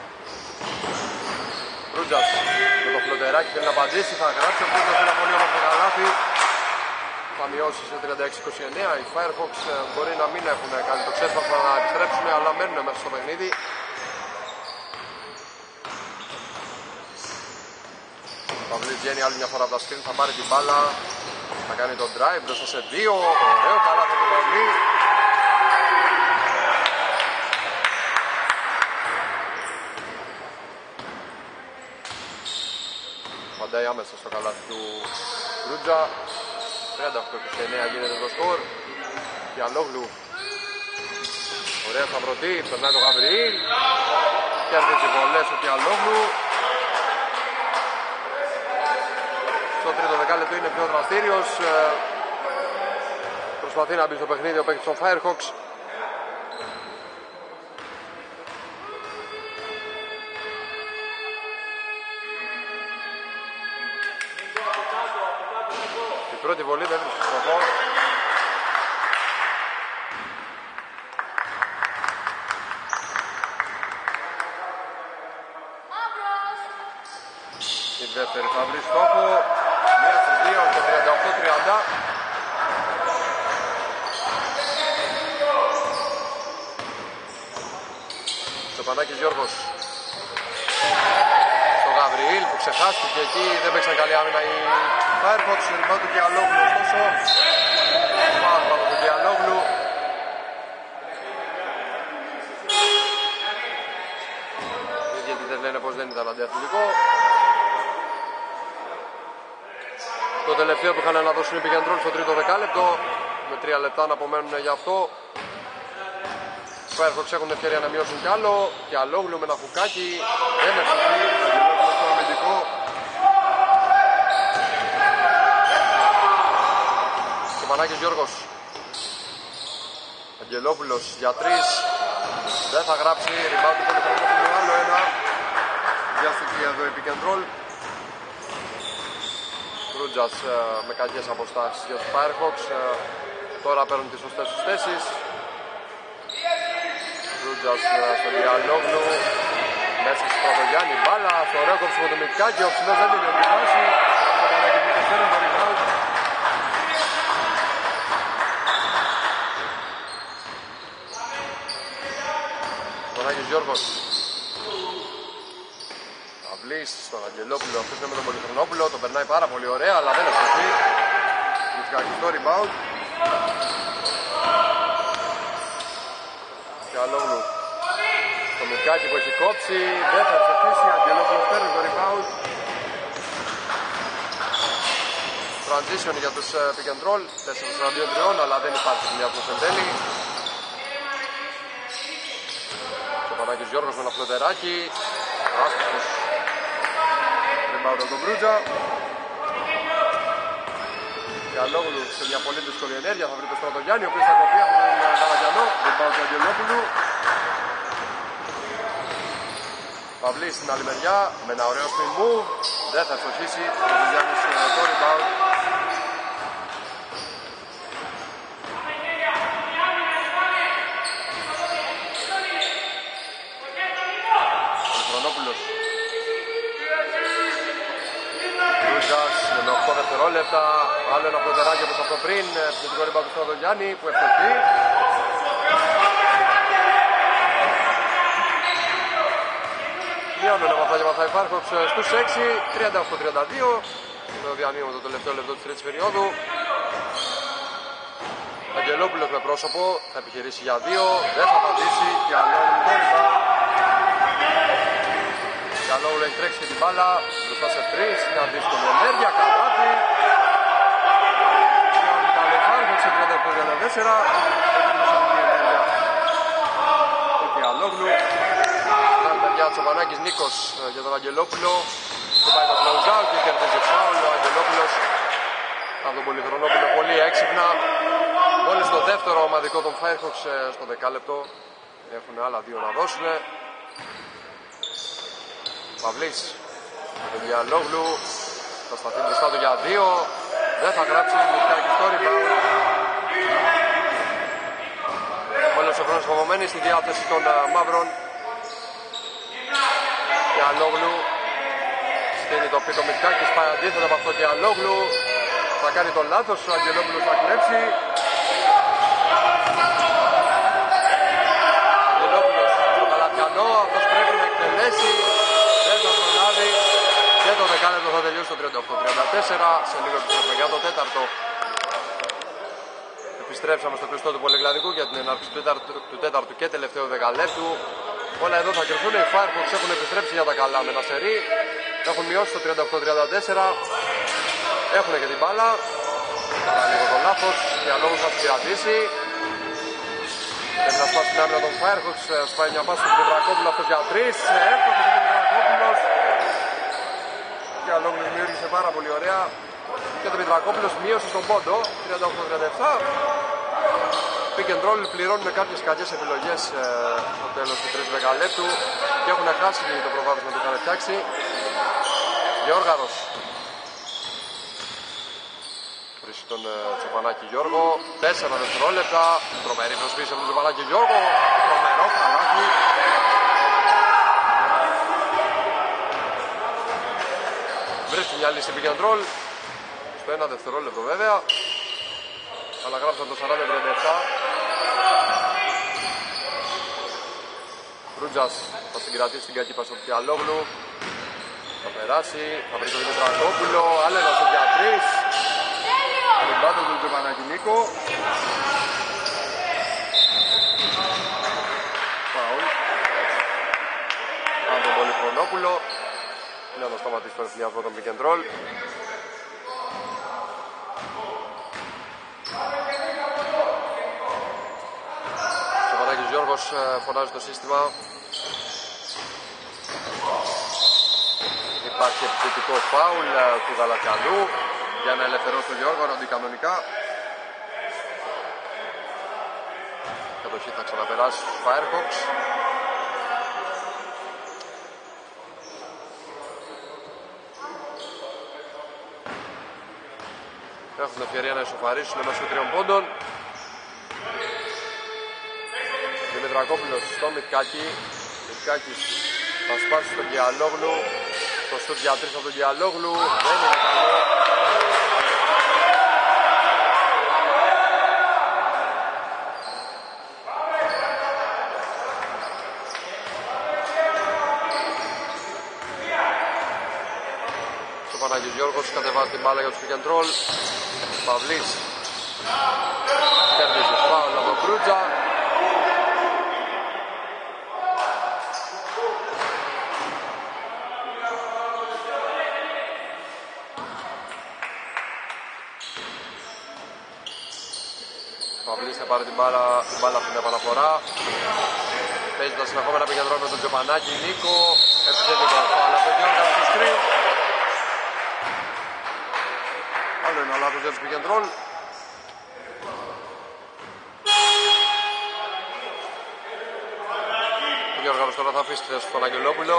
Ρούτζας με το φλωτεράκι θέλει να απαντήσει. Θα γράψει ο Ρούτζας ένα πολύ όμορφο καλάθι. Θα μειώσει σε 36-29. Οι Firefox μπορεί να μην έχουν κάνει το ξέσπασμα να επιστρέψουν, αλλά μένουν μέσα στο παιχνίδι. Παυλής βγαίνει άλλη μια φορά από τα screen, θα πάρει την μπάλα. Θα κάνει τον drive μπροστά σε 2. Ωραίο καλάθι του Παυλή. Παντάει άμεσα στο καλάθι του Ρούτζα. 38-29 γίνεται το σκορ. Διαλόγλου. Ωραία σταυρωτή. Περνάει το Γαβριήλ. Και αρχίζει πολλές ο Διαλόγλου. Στο τρίτο δεκάλεπτο είναι πιο δραστήριος. Προσπαθεί να μπει στο παιχνίδι ο παίκτης των Firefox. Η πρώτη βολή δεν βρίσκει σκοπό. Η δεύτερη θα βρει στόχο. 1-2 στο 38-30. Πανάκης Γιώργος στο Γαβριήλ που ξεχάστηκε εκεί, δεν παίξαν καλή άμυνα οι Firefox. Rebound του Διαλόγλου, ωστόσο πάνω από τον Διαλόγλου. Οι διαιτητές λένε πως δεν ήταν αντιαθλητικό. Το τελευταίο που είχαν να δώσουν pick and roll στο τρίτο δεκάλεπτο, με 3 λεπτά να απομένουν γι' αυτό. Οι Firefox έχουν ευκαιρία να μειώσουν κι άλλο. Και Αλόγλου με ένα φουκάκι. Δεν ευστοχή. Αγγελόπουλος στο αμυντικό. Και Μανάκης Γιώργος. Αγγελόπουλος για 3. Δεν θα γράψει. Rebound του Πολυχρονόπουλου. Άλλο ένα. Για στοιχεία εδώ η pick and roll. Ρούτζας με κακές αποστάσεις για τους Firefox. Τώρα παίρνουν τις σωστές τους θέσεις. Ρούτζας στον Διαλόγλου. Μέσα στο Πρωτογιάννη. Μπάλα στο ωραίο κόψιμο του Μητκάκη. Ο ψηλός δεν είναι η φάση. Το Πανάκη του φέρνει το rebound. Πανάκης Γιώργος. Αυλής στον Αγγελόπουλο. Αυτός είναι με τον Πολυχρονόπουλο. Τον περνάει πάρα πολύ ωραία, αλλά δεν είναι σωστή. Μητκάκη στο rebound. Διαλόγλου. Το Μητκάκη που έχει κόψει, δεν θα εξοφίσει, Αγγελόπουλος παίρνει το rebound. Transition για τους pick and roll, 4-2-3, αλλά δεν υπάρχει μια που εν τέλει. Ο Πανάκης Γιώργος με ένα φλωτεράκι, άσπιστος rebound από τον Μπρούτζα. Διαλόγλου σε μια πολύ δύσκολη ενέργεια, θα βρει το Στρατογιάννη, ο οποίος θα κοπεί από τον Καραγιανό, rebound του Αγγελόπουλου. Παυλής στην άλλη μεριά με ένα ωραίο spin move. Δεν θα ευστοχίσει. Ο Γιάννης το rebound. Ο Χρονόπουλος. Ρούτζας με 8 δευτερόλεπτα. Άλλο ένα φωτεράκι όπως αυτό πριν. Επιθετικό rebound του Στρατογιάννη που ευστοχεί. Μειώνουν αυτά και αυτά οι Firefox στους 6, 38-32. Το διανύουμε το τελευταίο λεπτό της τρίτης περίοδου. Αγγελόπουλος με πρόσωπο, θα επιχειρήσει για 2, δεν θα απαντήσει. Και Αλόγλου το rebound. Και Αλόγλου έχει τρέξει και την μπάλα, μπροστά σε 3, μια δύσκολη ενέργεια, καλάτι. Μειώνουν τα οι Firefox σε 38-34. Και Αλόγλου. Τσοπανάκης Νίκος για τον Αγγελόπουλο. Και πάει το close out και κερδίζει φάουλ ο Αγγελόπουλος από τον Πολυχρονόπουλο πολύ έξυπνα. Μόλις το δεύτερο ομαδικό των Firefox στο δεκάλεπτο. Έχουν άλλα 2 να δώσουν. Παυλής με τον Διαλόγλου. Θα σταθεί μπροστά του για 2. Δεν θα γράψει Μητκάκη στο rebound. Όλος ο χρόνος φοβωμένοι στη διάθεση των μαύρων. Και Αλόγλου στείνει το πίτο Μητκάκης, πάει αντίθετα από αυτό και Αλόγλου θα κάνει το λάθος, ο Αγγελόπουλος θα κλέψει. Αγγελόπουλος στο Καλατιανό, αυτός πρέπει να εκτελέσει, δεν θα προλάβει και το δεκάλεπτο θα τελειώσει το 38-34, σε λίγο επιστρέφουμε για το τέταρτο. Επιστρέψαμε στο κλειστό του Πολυκλαδικού για την έναρξη του τέταρτου και τελευταίου δεκαλέπτου. Όλα εδώ θα κρυφθούν, οι Firefox έχουν επιστρέψει για τα καλά με ένα σερί. Έχουν μειώσει το 38-34. Έχουν και την μπάλα. Καλά λίγο το λάθος. Και Αλόγλου θα την κρατήσει. Πρέπει να σπάσει την άμυνα των Firefox. Σπάει μια πάση στον Πετρακόπουλο, αυτός για 3. Εύκολος ο Πετρακόπουλος. Και Αλόγλου δημιούργησε πάρα πολύ ωραία. Και το Πετρακόπουλος μείωσε στον πόντο 38-37. Pick and roll πληρώνουν κάποιες κακές επιλογές στο τέλος του τρίτου δεκαλέπτου και έχουν χάσει το προβάδισμα που είχαν φτιάξει. Γιώργαρος βρίσκει τον Τσοπανάκη Γιώργο, 4 δευτερόλεπτα, τρομερή προσπίση από τον Τσοπανάκη Γιώργο, τρομερό καλάκι. Βρίσκει μια λύση pick and roll, στο 1 δευτερόλεπτο βέβαια, αλλά γράψαν το 40-37. Προύτζας θα συγκρατήσει την κακή πάση του Διαλόγλου. Θα περάσει, θα βρει τον Δημητρακόπουλο. Άλλο ένα στο για 3. Ριμπάντο του Τζοπανάκη Νίκο. Φάουλ. Αν τον Πολυχρονόπουλο. Είναι να σταματήσει τον ευθυνιασμό των pick and roll. Τζοπανάκης Γιώργος φωνάζει το σύστημα. Υπάρχει επιθετικό φάουλ του Γαλατιανού για να ελευθερώσει τον Γιώργο αντικανονικά. Η κατοχή θα ξαναπεράσει στους Firehawks. Έχουν την ευκαιρία να ισοφαρίσουν μέσω 3 πόντων. Δημητρακόπουλος στο Μιτκάκη. Μιτκάκης θα σπάσει τον Διαλόγλου. Το σουτ για 3 από τον Διαλόγλου δεν είναι καλό. Στο Παναγιώτης Γιώργος κατεβάζει την μπάλα για τους pick and roll. Παυλής κέρδιζε φάουλ από τον Κρούτζα. Παυλής θα πάρει την μπάλα από την επαναφορά. Παίζει τα συνεχόμενα pick and roll με τον Τζοπανάκη Νίκο. Επιθέτει το φάουλ από τον Γιώργο στο screen. Άλλο ένα λάθος για τους pick and roll. Ο Γιώργος τώρα θα αφήσει τη θέση στον Αγγελόπουλο.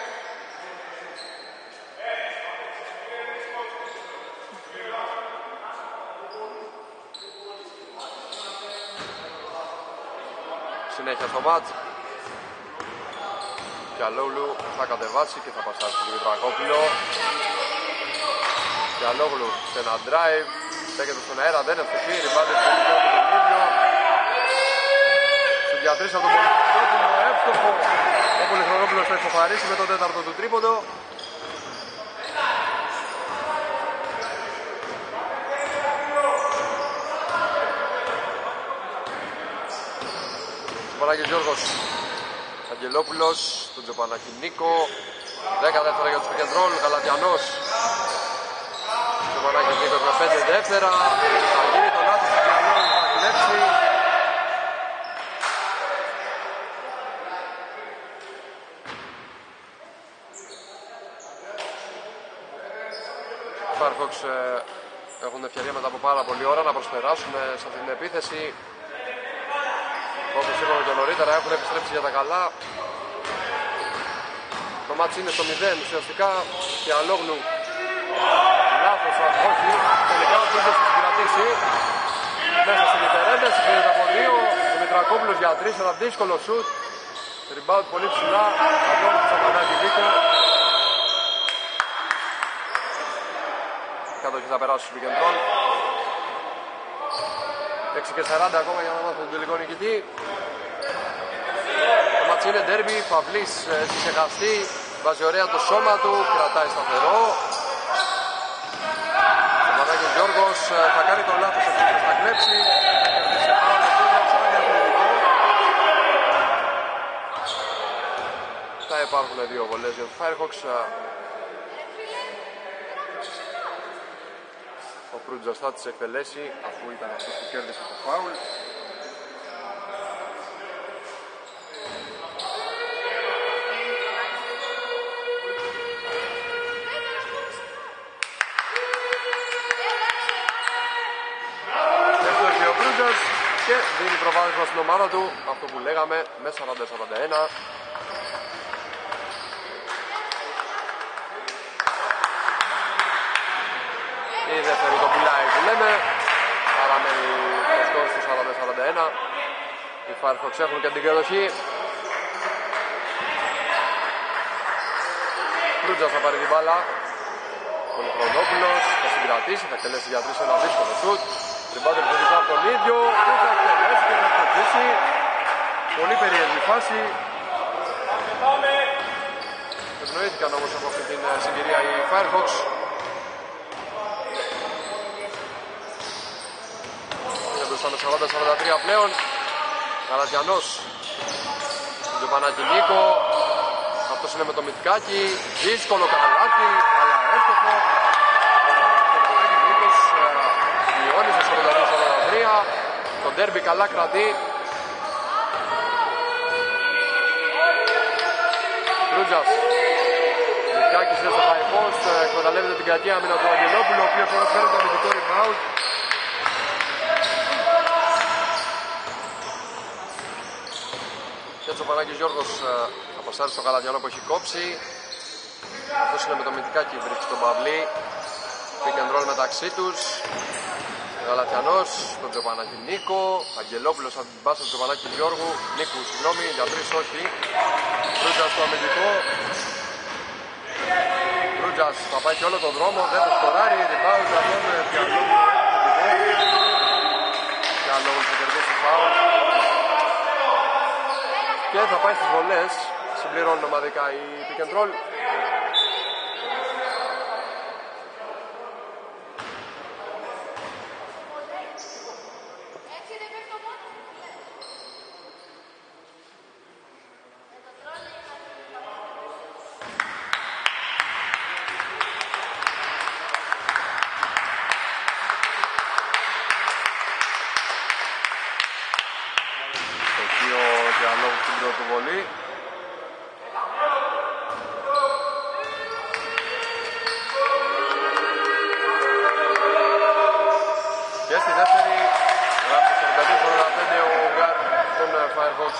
Συνέχεια στο μάτς. Διαλόγλου θα κατεβάσει και θα πασάρει στον Δημητρακόπουλο. Διαλόγλου σε ένα drive. Στέκεται στον αέρα, δεν ευτυχεί. Ριμπάντε επιθετικό από τον ίδιο. Σου διατρήσει από τον Πολυχρονόπουλο. Εύστοχο. Ο Πολυχρονόπουλος θα ισοφαρίσει με το 4ο του τρίποντο. Παναγιώτης Γιώργος, Αγγελόπουλος, τον Τζοπανάκη Νίκο, 10 δεύτερα για τους pick and roll, Γαλατιανός. Τζοπανάκης Νίκος με 5 δεύτερα, θα γίνει το λάθος του Διαλόγου, θα κλέψει. Οι Firehawks έχουν ευκαιρία μετά από πάρα πολλή ώρα να προσπεράσουν σε αυτή την επίθεση. Όπως είπαμε και νωρίτερα, έχουν επιστρέψει για τα καλά. Το μάτς είναι στο 0 ουσιαστικά. Διαλόγλου λάθος, όχι. Τελικά ο Πίντος θα συγκρατήσει. Μέσα στην υπερένταση, φαίνεται από 2. Ο Δημητρακόπουλος για 3, ένα δύσκολο σουτ. Rebound πολύ ψηλά. Ακόμα του Σαμανάκη Νίκο. Κατοχή θα περάσει στους pick and roll. 6 και 40 ακόμα για να μάθουμε τον τελικό νικητή. Το μάτς είναι ντέρμπι, Παυλής έχει ξεχαστεί, βάζει ωραία το σώμα του, κρατάει σταθερό. Ο Παναγιώτης Γιώργος θα κάνει το λάθος αυτό που θα κλέψει. Θα υπάρχουν 2 βολές για τους Firehawks. Ο Προύτζας θα τις εκτελέσει αφού ήταν αυτός που κέρδισε το φάουλ. Έφτασε ο Προύτζας και δίνει προβάδισμα στην ομάδα του, αυτό που λέγαμε, με 40-41. Η δεύτερη το πουλάει που λέμε. Παραμένει το σκορ στο 40-41. Οι Firehawks έχουν και την κατοχή. Προύτζας θα πάρει την μπάλα. Πολυχρονόπουλος θα συγκρατήσει, θα εκτελέσει για 3 ένα δύσκολο σουτ. Rebound επιθετικά από τον ίδιο. Που θα εκτελέσει και θα εκτελέσει. Πολύ περίεργη φάση. Ευνοήθηκαν όμως από αυτή την συγκυρία οι Firehawks. Είναι μπροστά με 40-43 πλέον. Γαλατιανός, Τζοπανάκη Νίκο. Αυτός είναι με το Μητκάκι. Δύσκολο καλάθι, αλλά έστοχο. Τζοπανάκη Νίκος μειώνει στο 42-43. Το ντέρμπι καλά κρατεί. Ρούτζας. Μητκάκης είναι στο high post. Εκμεταλλεύεται την κακή άμυνα του Αγγελόπουλου, ο οποίος όμως φέρνει το αμυντικό rebound. Και ο Τσοπανάκης Γιώργος θα πασάρει στο Γαλατιανό που έχει κόψει. Αυτός είναι με το Μητκάκι, βρίσκει τον Παυλή. Pick and roll μεταξύ τους. Γαλατιανός, τον Τζοπανάκη Νίκο. Αγγελόπουλος από την μπάσα του Τζοπανάκη Γιώργου. Νίκου, συγγνώμη, για τρεις όχι. Ρούτζας στο αμυντικό. Ρούτζας θα πάει και όλο τον δρόμο. Δεν το σκοράρει. Rebound από τον Διαλόγου. Διαλόγου θα κερδίσει φάουλ. Και θα πάει στις βολές. Συμπληρώνουν ομαδικά η pick and roll. Και στη δεύτερη γράφει 42-45 ο γκάρ των Firehawks.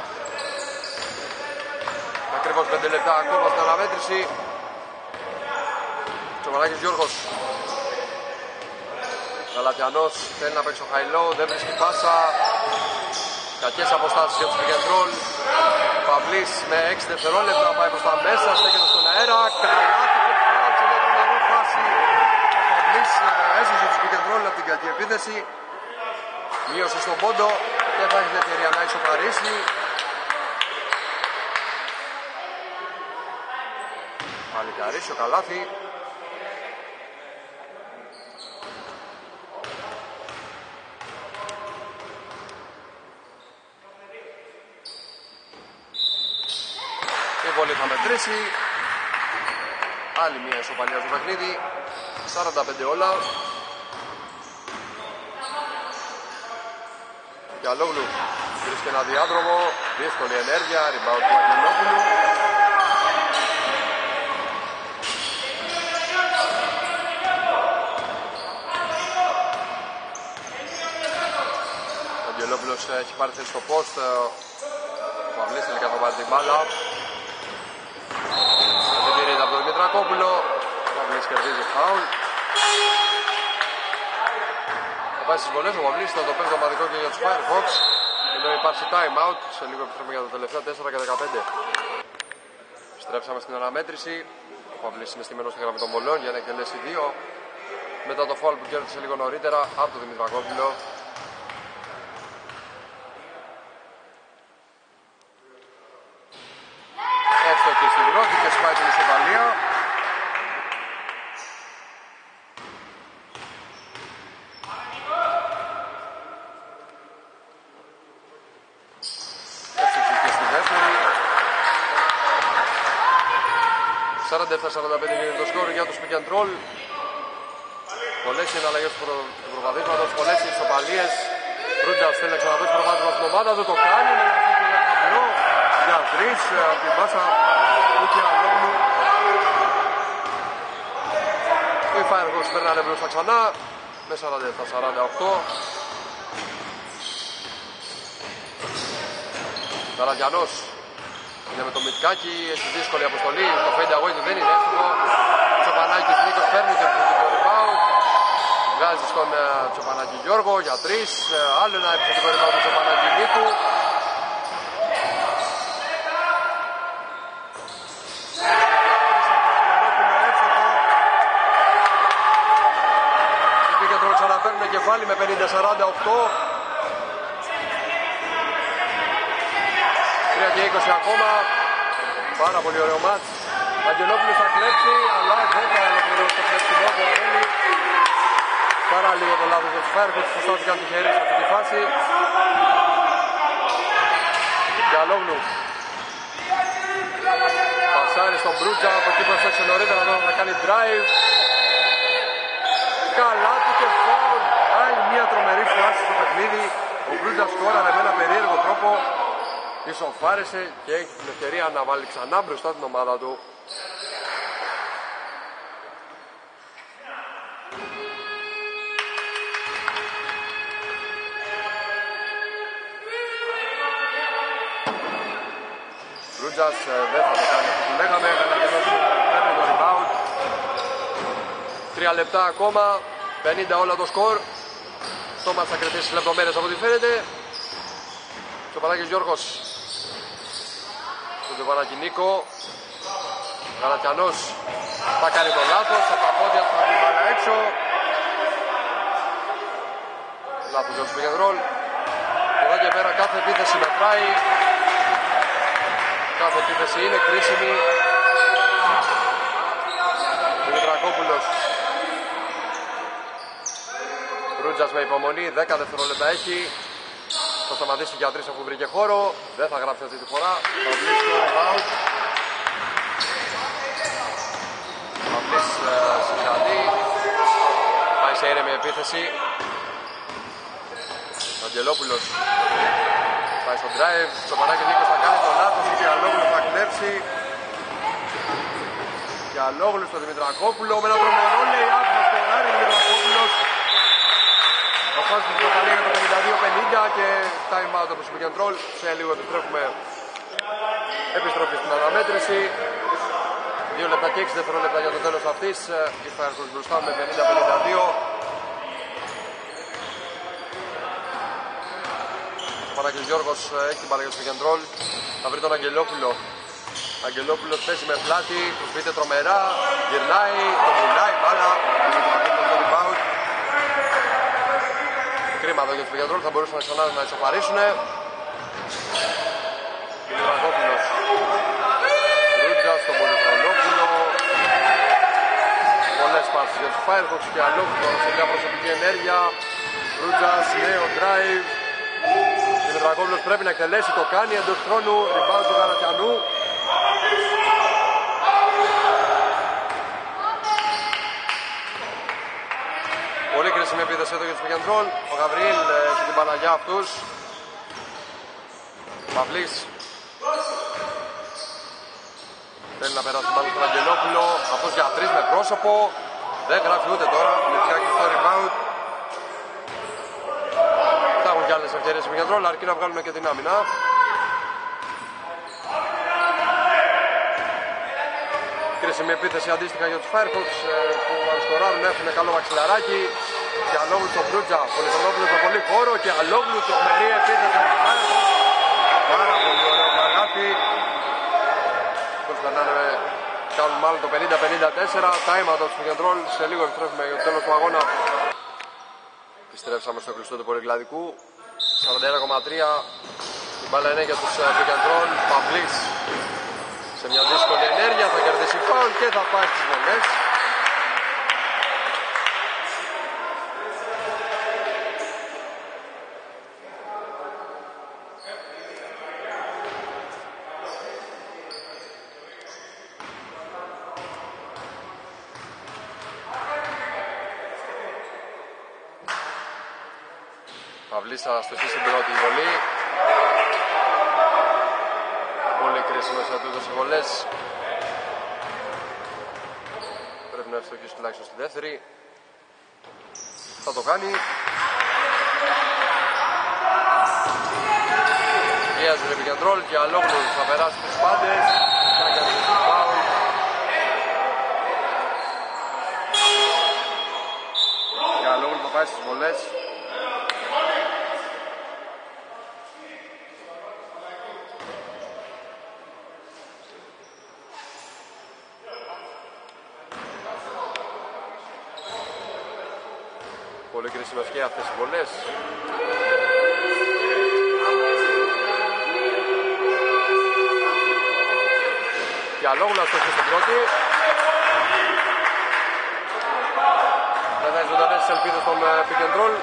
Ακριβώς 5 λεπτά ακόμα στην αναμέτρηση. Τσοπανάκης Γιώργος. Γαλατιανός θέλει να παίξει ο χαϊλό, δεν βρίσκει πάσα. Κακές αποστάσεις για τους pick and roll. Παυλής με 6 δευτερόλεπτα πάει προς τα μέσα, στέκεται στον αέρα. Καλάθι και φάουλ σε μια τρομερή φάση. Ο Παυλής έσωσε τους pick and roll από την κακή επίθεση. Μείωσε στον πόντο και θα έχει την ευκαιρία να ισοπαρίσει. Παλικαρίσιο καλάθι. Βολή θα μετρήσει. Άλλη μια ισοπαλία στο παιχνίδι. 45 όλα. Διαλόγλου βρίσκει ένα διάδρομο. Δύσκολη ενέργεια. Rebound του Αγγελόπουλου. Ο Αγγελόπουλος έχει πάρει θέση στο post. Ο Παυλής τελικά θα πάρει την μπάλα. Επιτηρείται από τον Δημητρακόπουλο. Ο Παυλής κερδίζει φάουλ. Θα πάει στις βολές ο Παυλής, θα το παίζει το ομαδικό και για τους Firehawks. Ενώ υπάρχει time out, σε λίγο επιστρέφουμε για τα τελευταία 4 και 15. Στρέψαμε στην αναμέτρηση. Ο Παυλής είναι στημένος στη γραμμή των βολών για να εκτελέσει 2. Μετά το φάουλ που κέρδισε λίγο νωρίτερα από τον Δημητρακόπουλο. Εύστοχη συμπληρώθηκε, σπάει την ισοπαλία. Εύστοχη και στη δεύτερη. 47-45 γίνεται το σκόρ για τους pick and roll. Πολλές είναι αλλαγές του προβαδίσματος, πολλές είναι ισοπαλίες. Ρούτζας θέλει να ξαναδώσει προβάδισμα στην ομάδα του, το κάνει με ένα φύγει για ταμπλό. Για 3 από την πάσα του Κιαλόγλου. Οι Firehawks περνάνε μπροστά ξανά με 47-48. Ταραγιανός είναι με το Μητκάκι, έχει δύσκολη αποστολή, το fade away του δεν είναι εύκολο. Τσοπανάκης Νίκος παίρνει το επιθετικό rebound. Βγάζει στον Τσοπανάκη Γιώργο για 3. Άλλο ένα επιθετικό rebound του Τσοπανάκη Νίκου. Ξαναπαίρνουν κεφάλι με 50-48. 3 και 20 ακόμα. Πάρα πολύ ωραίο μάτς. Αγγελόπουλος θα κλέψει, αλλά δεν θα ολοκληρώσει το κλέψιμο του Αγγέλη. Πάρα λίγο το λάθος του Φάιρχοκτς που στάθηκαν τυχεροί σε αυτή τη φάση. Γιαλόγλου. Πασάρι στον Μπρούτζα, από εκεί προσέξε νωρίτερα, τώρα θα κάνει drive. Καλά του και φάουλ. Άλλη μια τρομερή φάση στο παιχνίδι. Ο Μπρούτζα σκόραρε με ένα περίεργο τρόπο. Ισοφάρισε και έχει την ευκαιρία να βάλει ξανά μπροστά την ομάδα του. Μπρούτζας δεν θα το κάνει αυτό που λέγαμε, έκανε και εδώ παίρνει το rebound. 3 λεπτά ακόμα, 50 όλα το σκορ. Αυτό μας θα κρατήσει λεπτομέρειες από ό,τι φαίνεται. Τσοπανάκης Γιώργος. Τον Τσοπανάκη Νίκο. Γαλατιανός θα κάνει το λάθος, από τα πόδια θα βγει μπάλα έξω. Λάθος για το pick and roll. Και εδώ και πέρα κάθε επίθεση μετράει. Κάθε επίθεση είναι κρίσιμη. Δημητρακόπουλος. Ρούτζας με υπομονή, 10 δευτερόλεπτα έχει. Θα σταματήσει για 3 αφού βρήκε χώρο. Δεν θα γράψει αυτή τη φορά. Θα βρει το rebound. Θα βρει συγκρατή. Πάει σε ήρεμη επίθεση. Αγγελόπουλος. Πάει στο drive. Τσοπανάκη Νίκος θα κάνει το λάθος. Και Αλόγλου θα κλέψει. Και Αλόγλου στο Δημητρακόπουλο. Με ένα τρομερό lay-up να σκοράρει ο Δημητρακόπουλος. Θα φτάσει στην προκαλία για το 52-50 και time out από το pick and roll. Σε λίγο επιστρέφουμε. Επιστροφή στην αναμέτρηση. 2 λεπτά και 6 δευτερόλεπτα για το τέλος αυτής. Η Φάιρχοκτς μπροστά με 50-52. Ο Παναγιώτης Γιώργος έχει την μπάλα για το pick and roll. Θα βρει τον Αγγελόπουλο. Αγγελόπουλος παίζει με πλάτη, προσποιείται τρομερά, γυρνάει, το βουλάει μπάλα. Κρίμα εδώ για τους pick and roll, θα μπορούσαν ξανά να ισοφαρίσουν. Δημητρακόπουλος. Ρούτζας στον Πολυχρονόπουλο. Πολλές πάσεις για τους Φάιρχοκτς και Αλόγλου σε μια προσωπική ενέργεια. Ρούτζας, νέο drive. Δημητρακόπουλος πρέπει να εκτελέσει, το κάνει εντός χρόνου. Rebound του Γαλατιανού. Πολύ κρίσιμη επίθεση εδώ για τους pick and roll. Ο Γαβριήλ έχει την Παναγιά αυτούς. Παυλής θέλει να περάσει πάνω στον Αγγελόπουλο. Αυτός για 3 με πρόσωπο. Δεν γράφει ούτε τώρα. Λετσιάκης στο rebound. Θα έχουν κι άλλες ευκαιρίες οι pick and roll, αρκεί να βγάλουν και την άμυνα. Κρίσιμη επίθεση αντίστοιχα για τους Firefox που αν σκοράρουν έχουν καλό μαξιλαράκι. Και Αλόγλου στον Μπρούτζα, Πολυχρονόπουλος με πολύ χώρο και Αλόγλου τρομερή επίθεση από τους Firefox. Πάρα πολύ ωραίο καλάθι. Πώς περνάνε, κάνουν μάλλον το 50-54. Time out του pick and roll. Σε λίγο επιστρέφουμε για το τέλος του αγώνα. Επιστρέψαμε στο κλειστό του Πολυκλαδικού. 41,3. Η μπάλα είναι για τους pick and roll. Παυλής σε μια δύσκολη ενέργεια θα κερδίσει φάουλ και θα πάει στις βολές. Παυλής θα στοχίσει στην πρώτη βολή. Πολύ κρίσιμες σε τούτες οι βολές. Πρέπει να ευστοχίσει τουλάχιστον στη δεύτερη. Θα το κάνει. Πιέζει το pick and roll και Αλόγλου θα περάσει τους πάντες. Θα κάνει το φάουλ. Και Αλόγλου θα πάει στις βολές. Πολύ κρίσιμες και αυτές οι βολές. Και Διαλόγου, αστοχή στην πρώτη. Δεν θα ζωντανές τις ελπίδες στον pick and roll.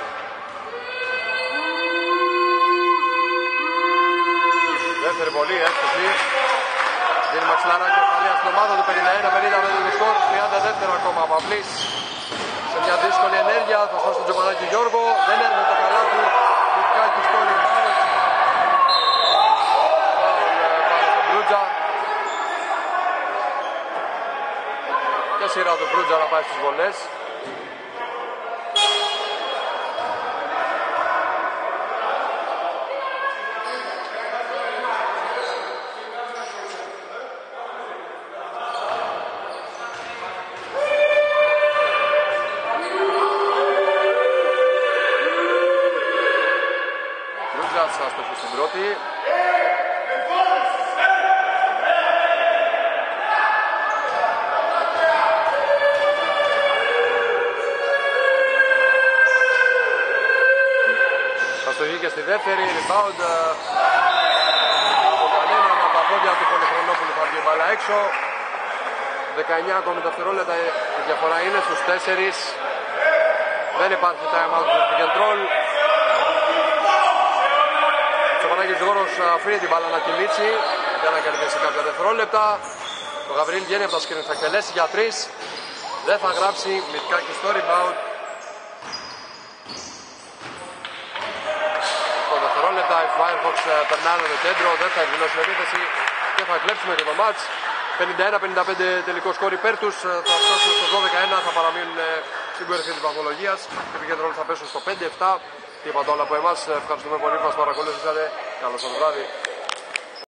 Δεύτερη βολή, έστοχη. Δίνει μαξιλαράκι ευκαλία στην ομάδα του, 51-50 με το σκορ, 32 ακόμα Παυλής. Σε μια δύσκολη ενέργεια, θα στώσει τον Τζοπανάκη Γιώργο, δεν έρχεται το καλά του, Μητκάκης στο rebound. Πάνε στον Μπρούτζα. Και σειρά του Μπρούτζα να πάει στις βολές. Άστοχη στην πρώτη. Αστοχή και στη δεύτερη. Rebound από κανέναν, από τα πόδια του Πολυχρονόπουλου θα βγει μπάλα έξω. 19 ακόμη δευτερόλεπτα, η διαφορά είναι στους 4. Δεν υπάρχει time out στο pick and roll. Ο Πανάγιος Γόρος αφήνει την μπάλα να κυλήσει για να κερδίσει κάποια δευτερόλεπτα. Ο Γαβρίλ βγαίνει από τα σκριν, θα εκτελέσει για 3. Δεν θα γράψει, Μητκάκη στο rebound. Το δευτερόλεπτα οι Firefox περνάνε το κέντρο, δεν θα εκδηλώσει επίθεση και θα κλέψουμε και το μάτς. 51-55 τελικό σκορ υπέρ τους, θα φτάσουν στο 12-1, θα παραμείνουν στην κορυφή της βαθμολογίας. Οι επικεντρώνες θα πέσουν στο 5-7. Τίποτα όλα από εμάς, ευχαριστούμε πολύ που μας παρακολουθήσατε. Καλό σας βράδυ.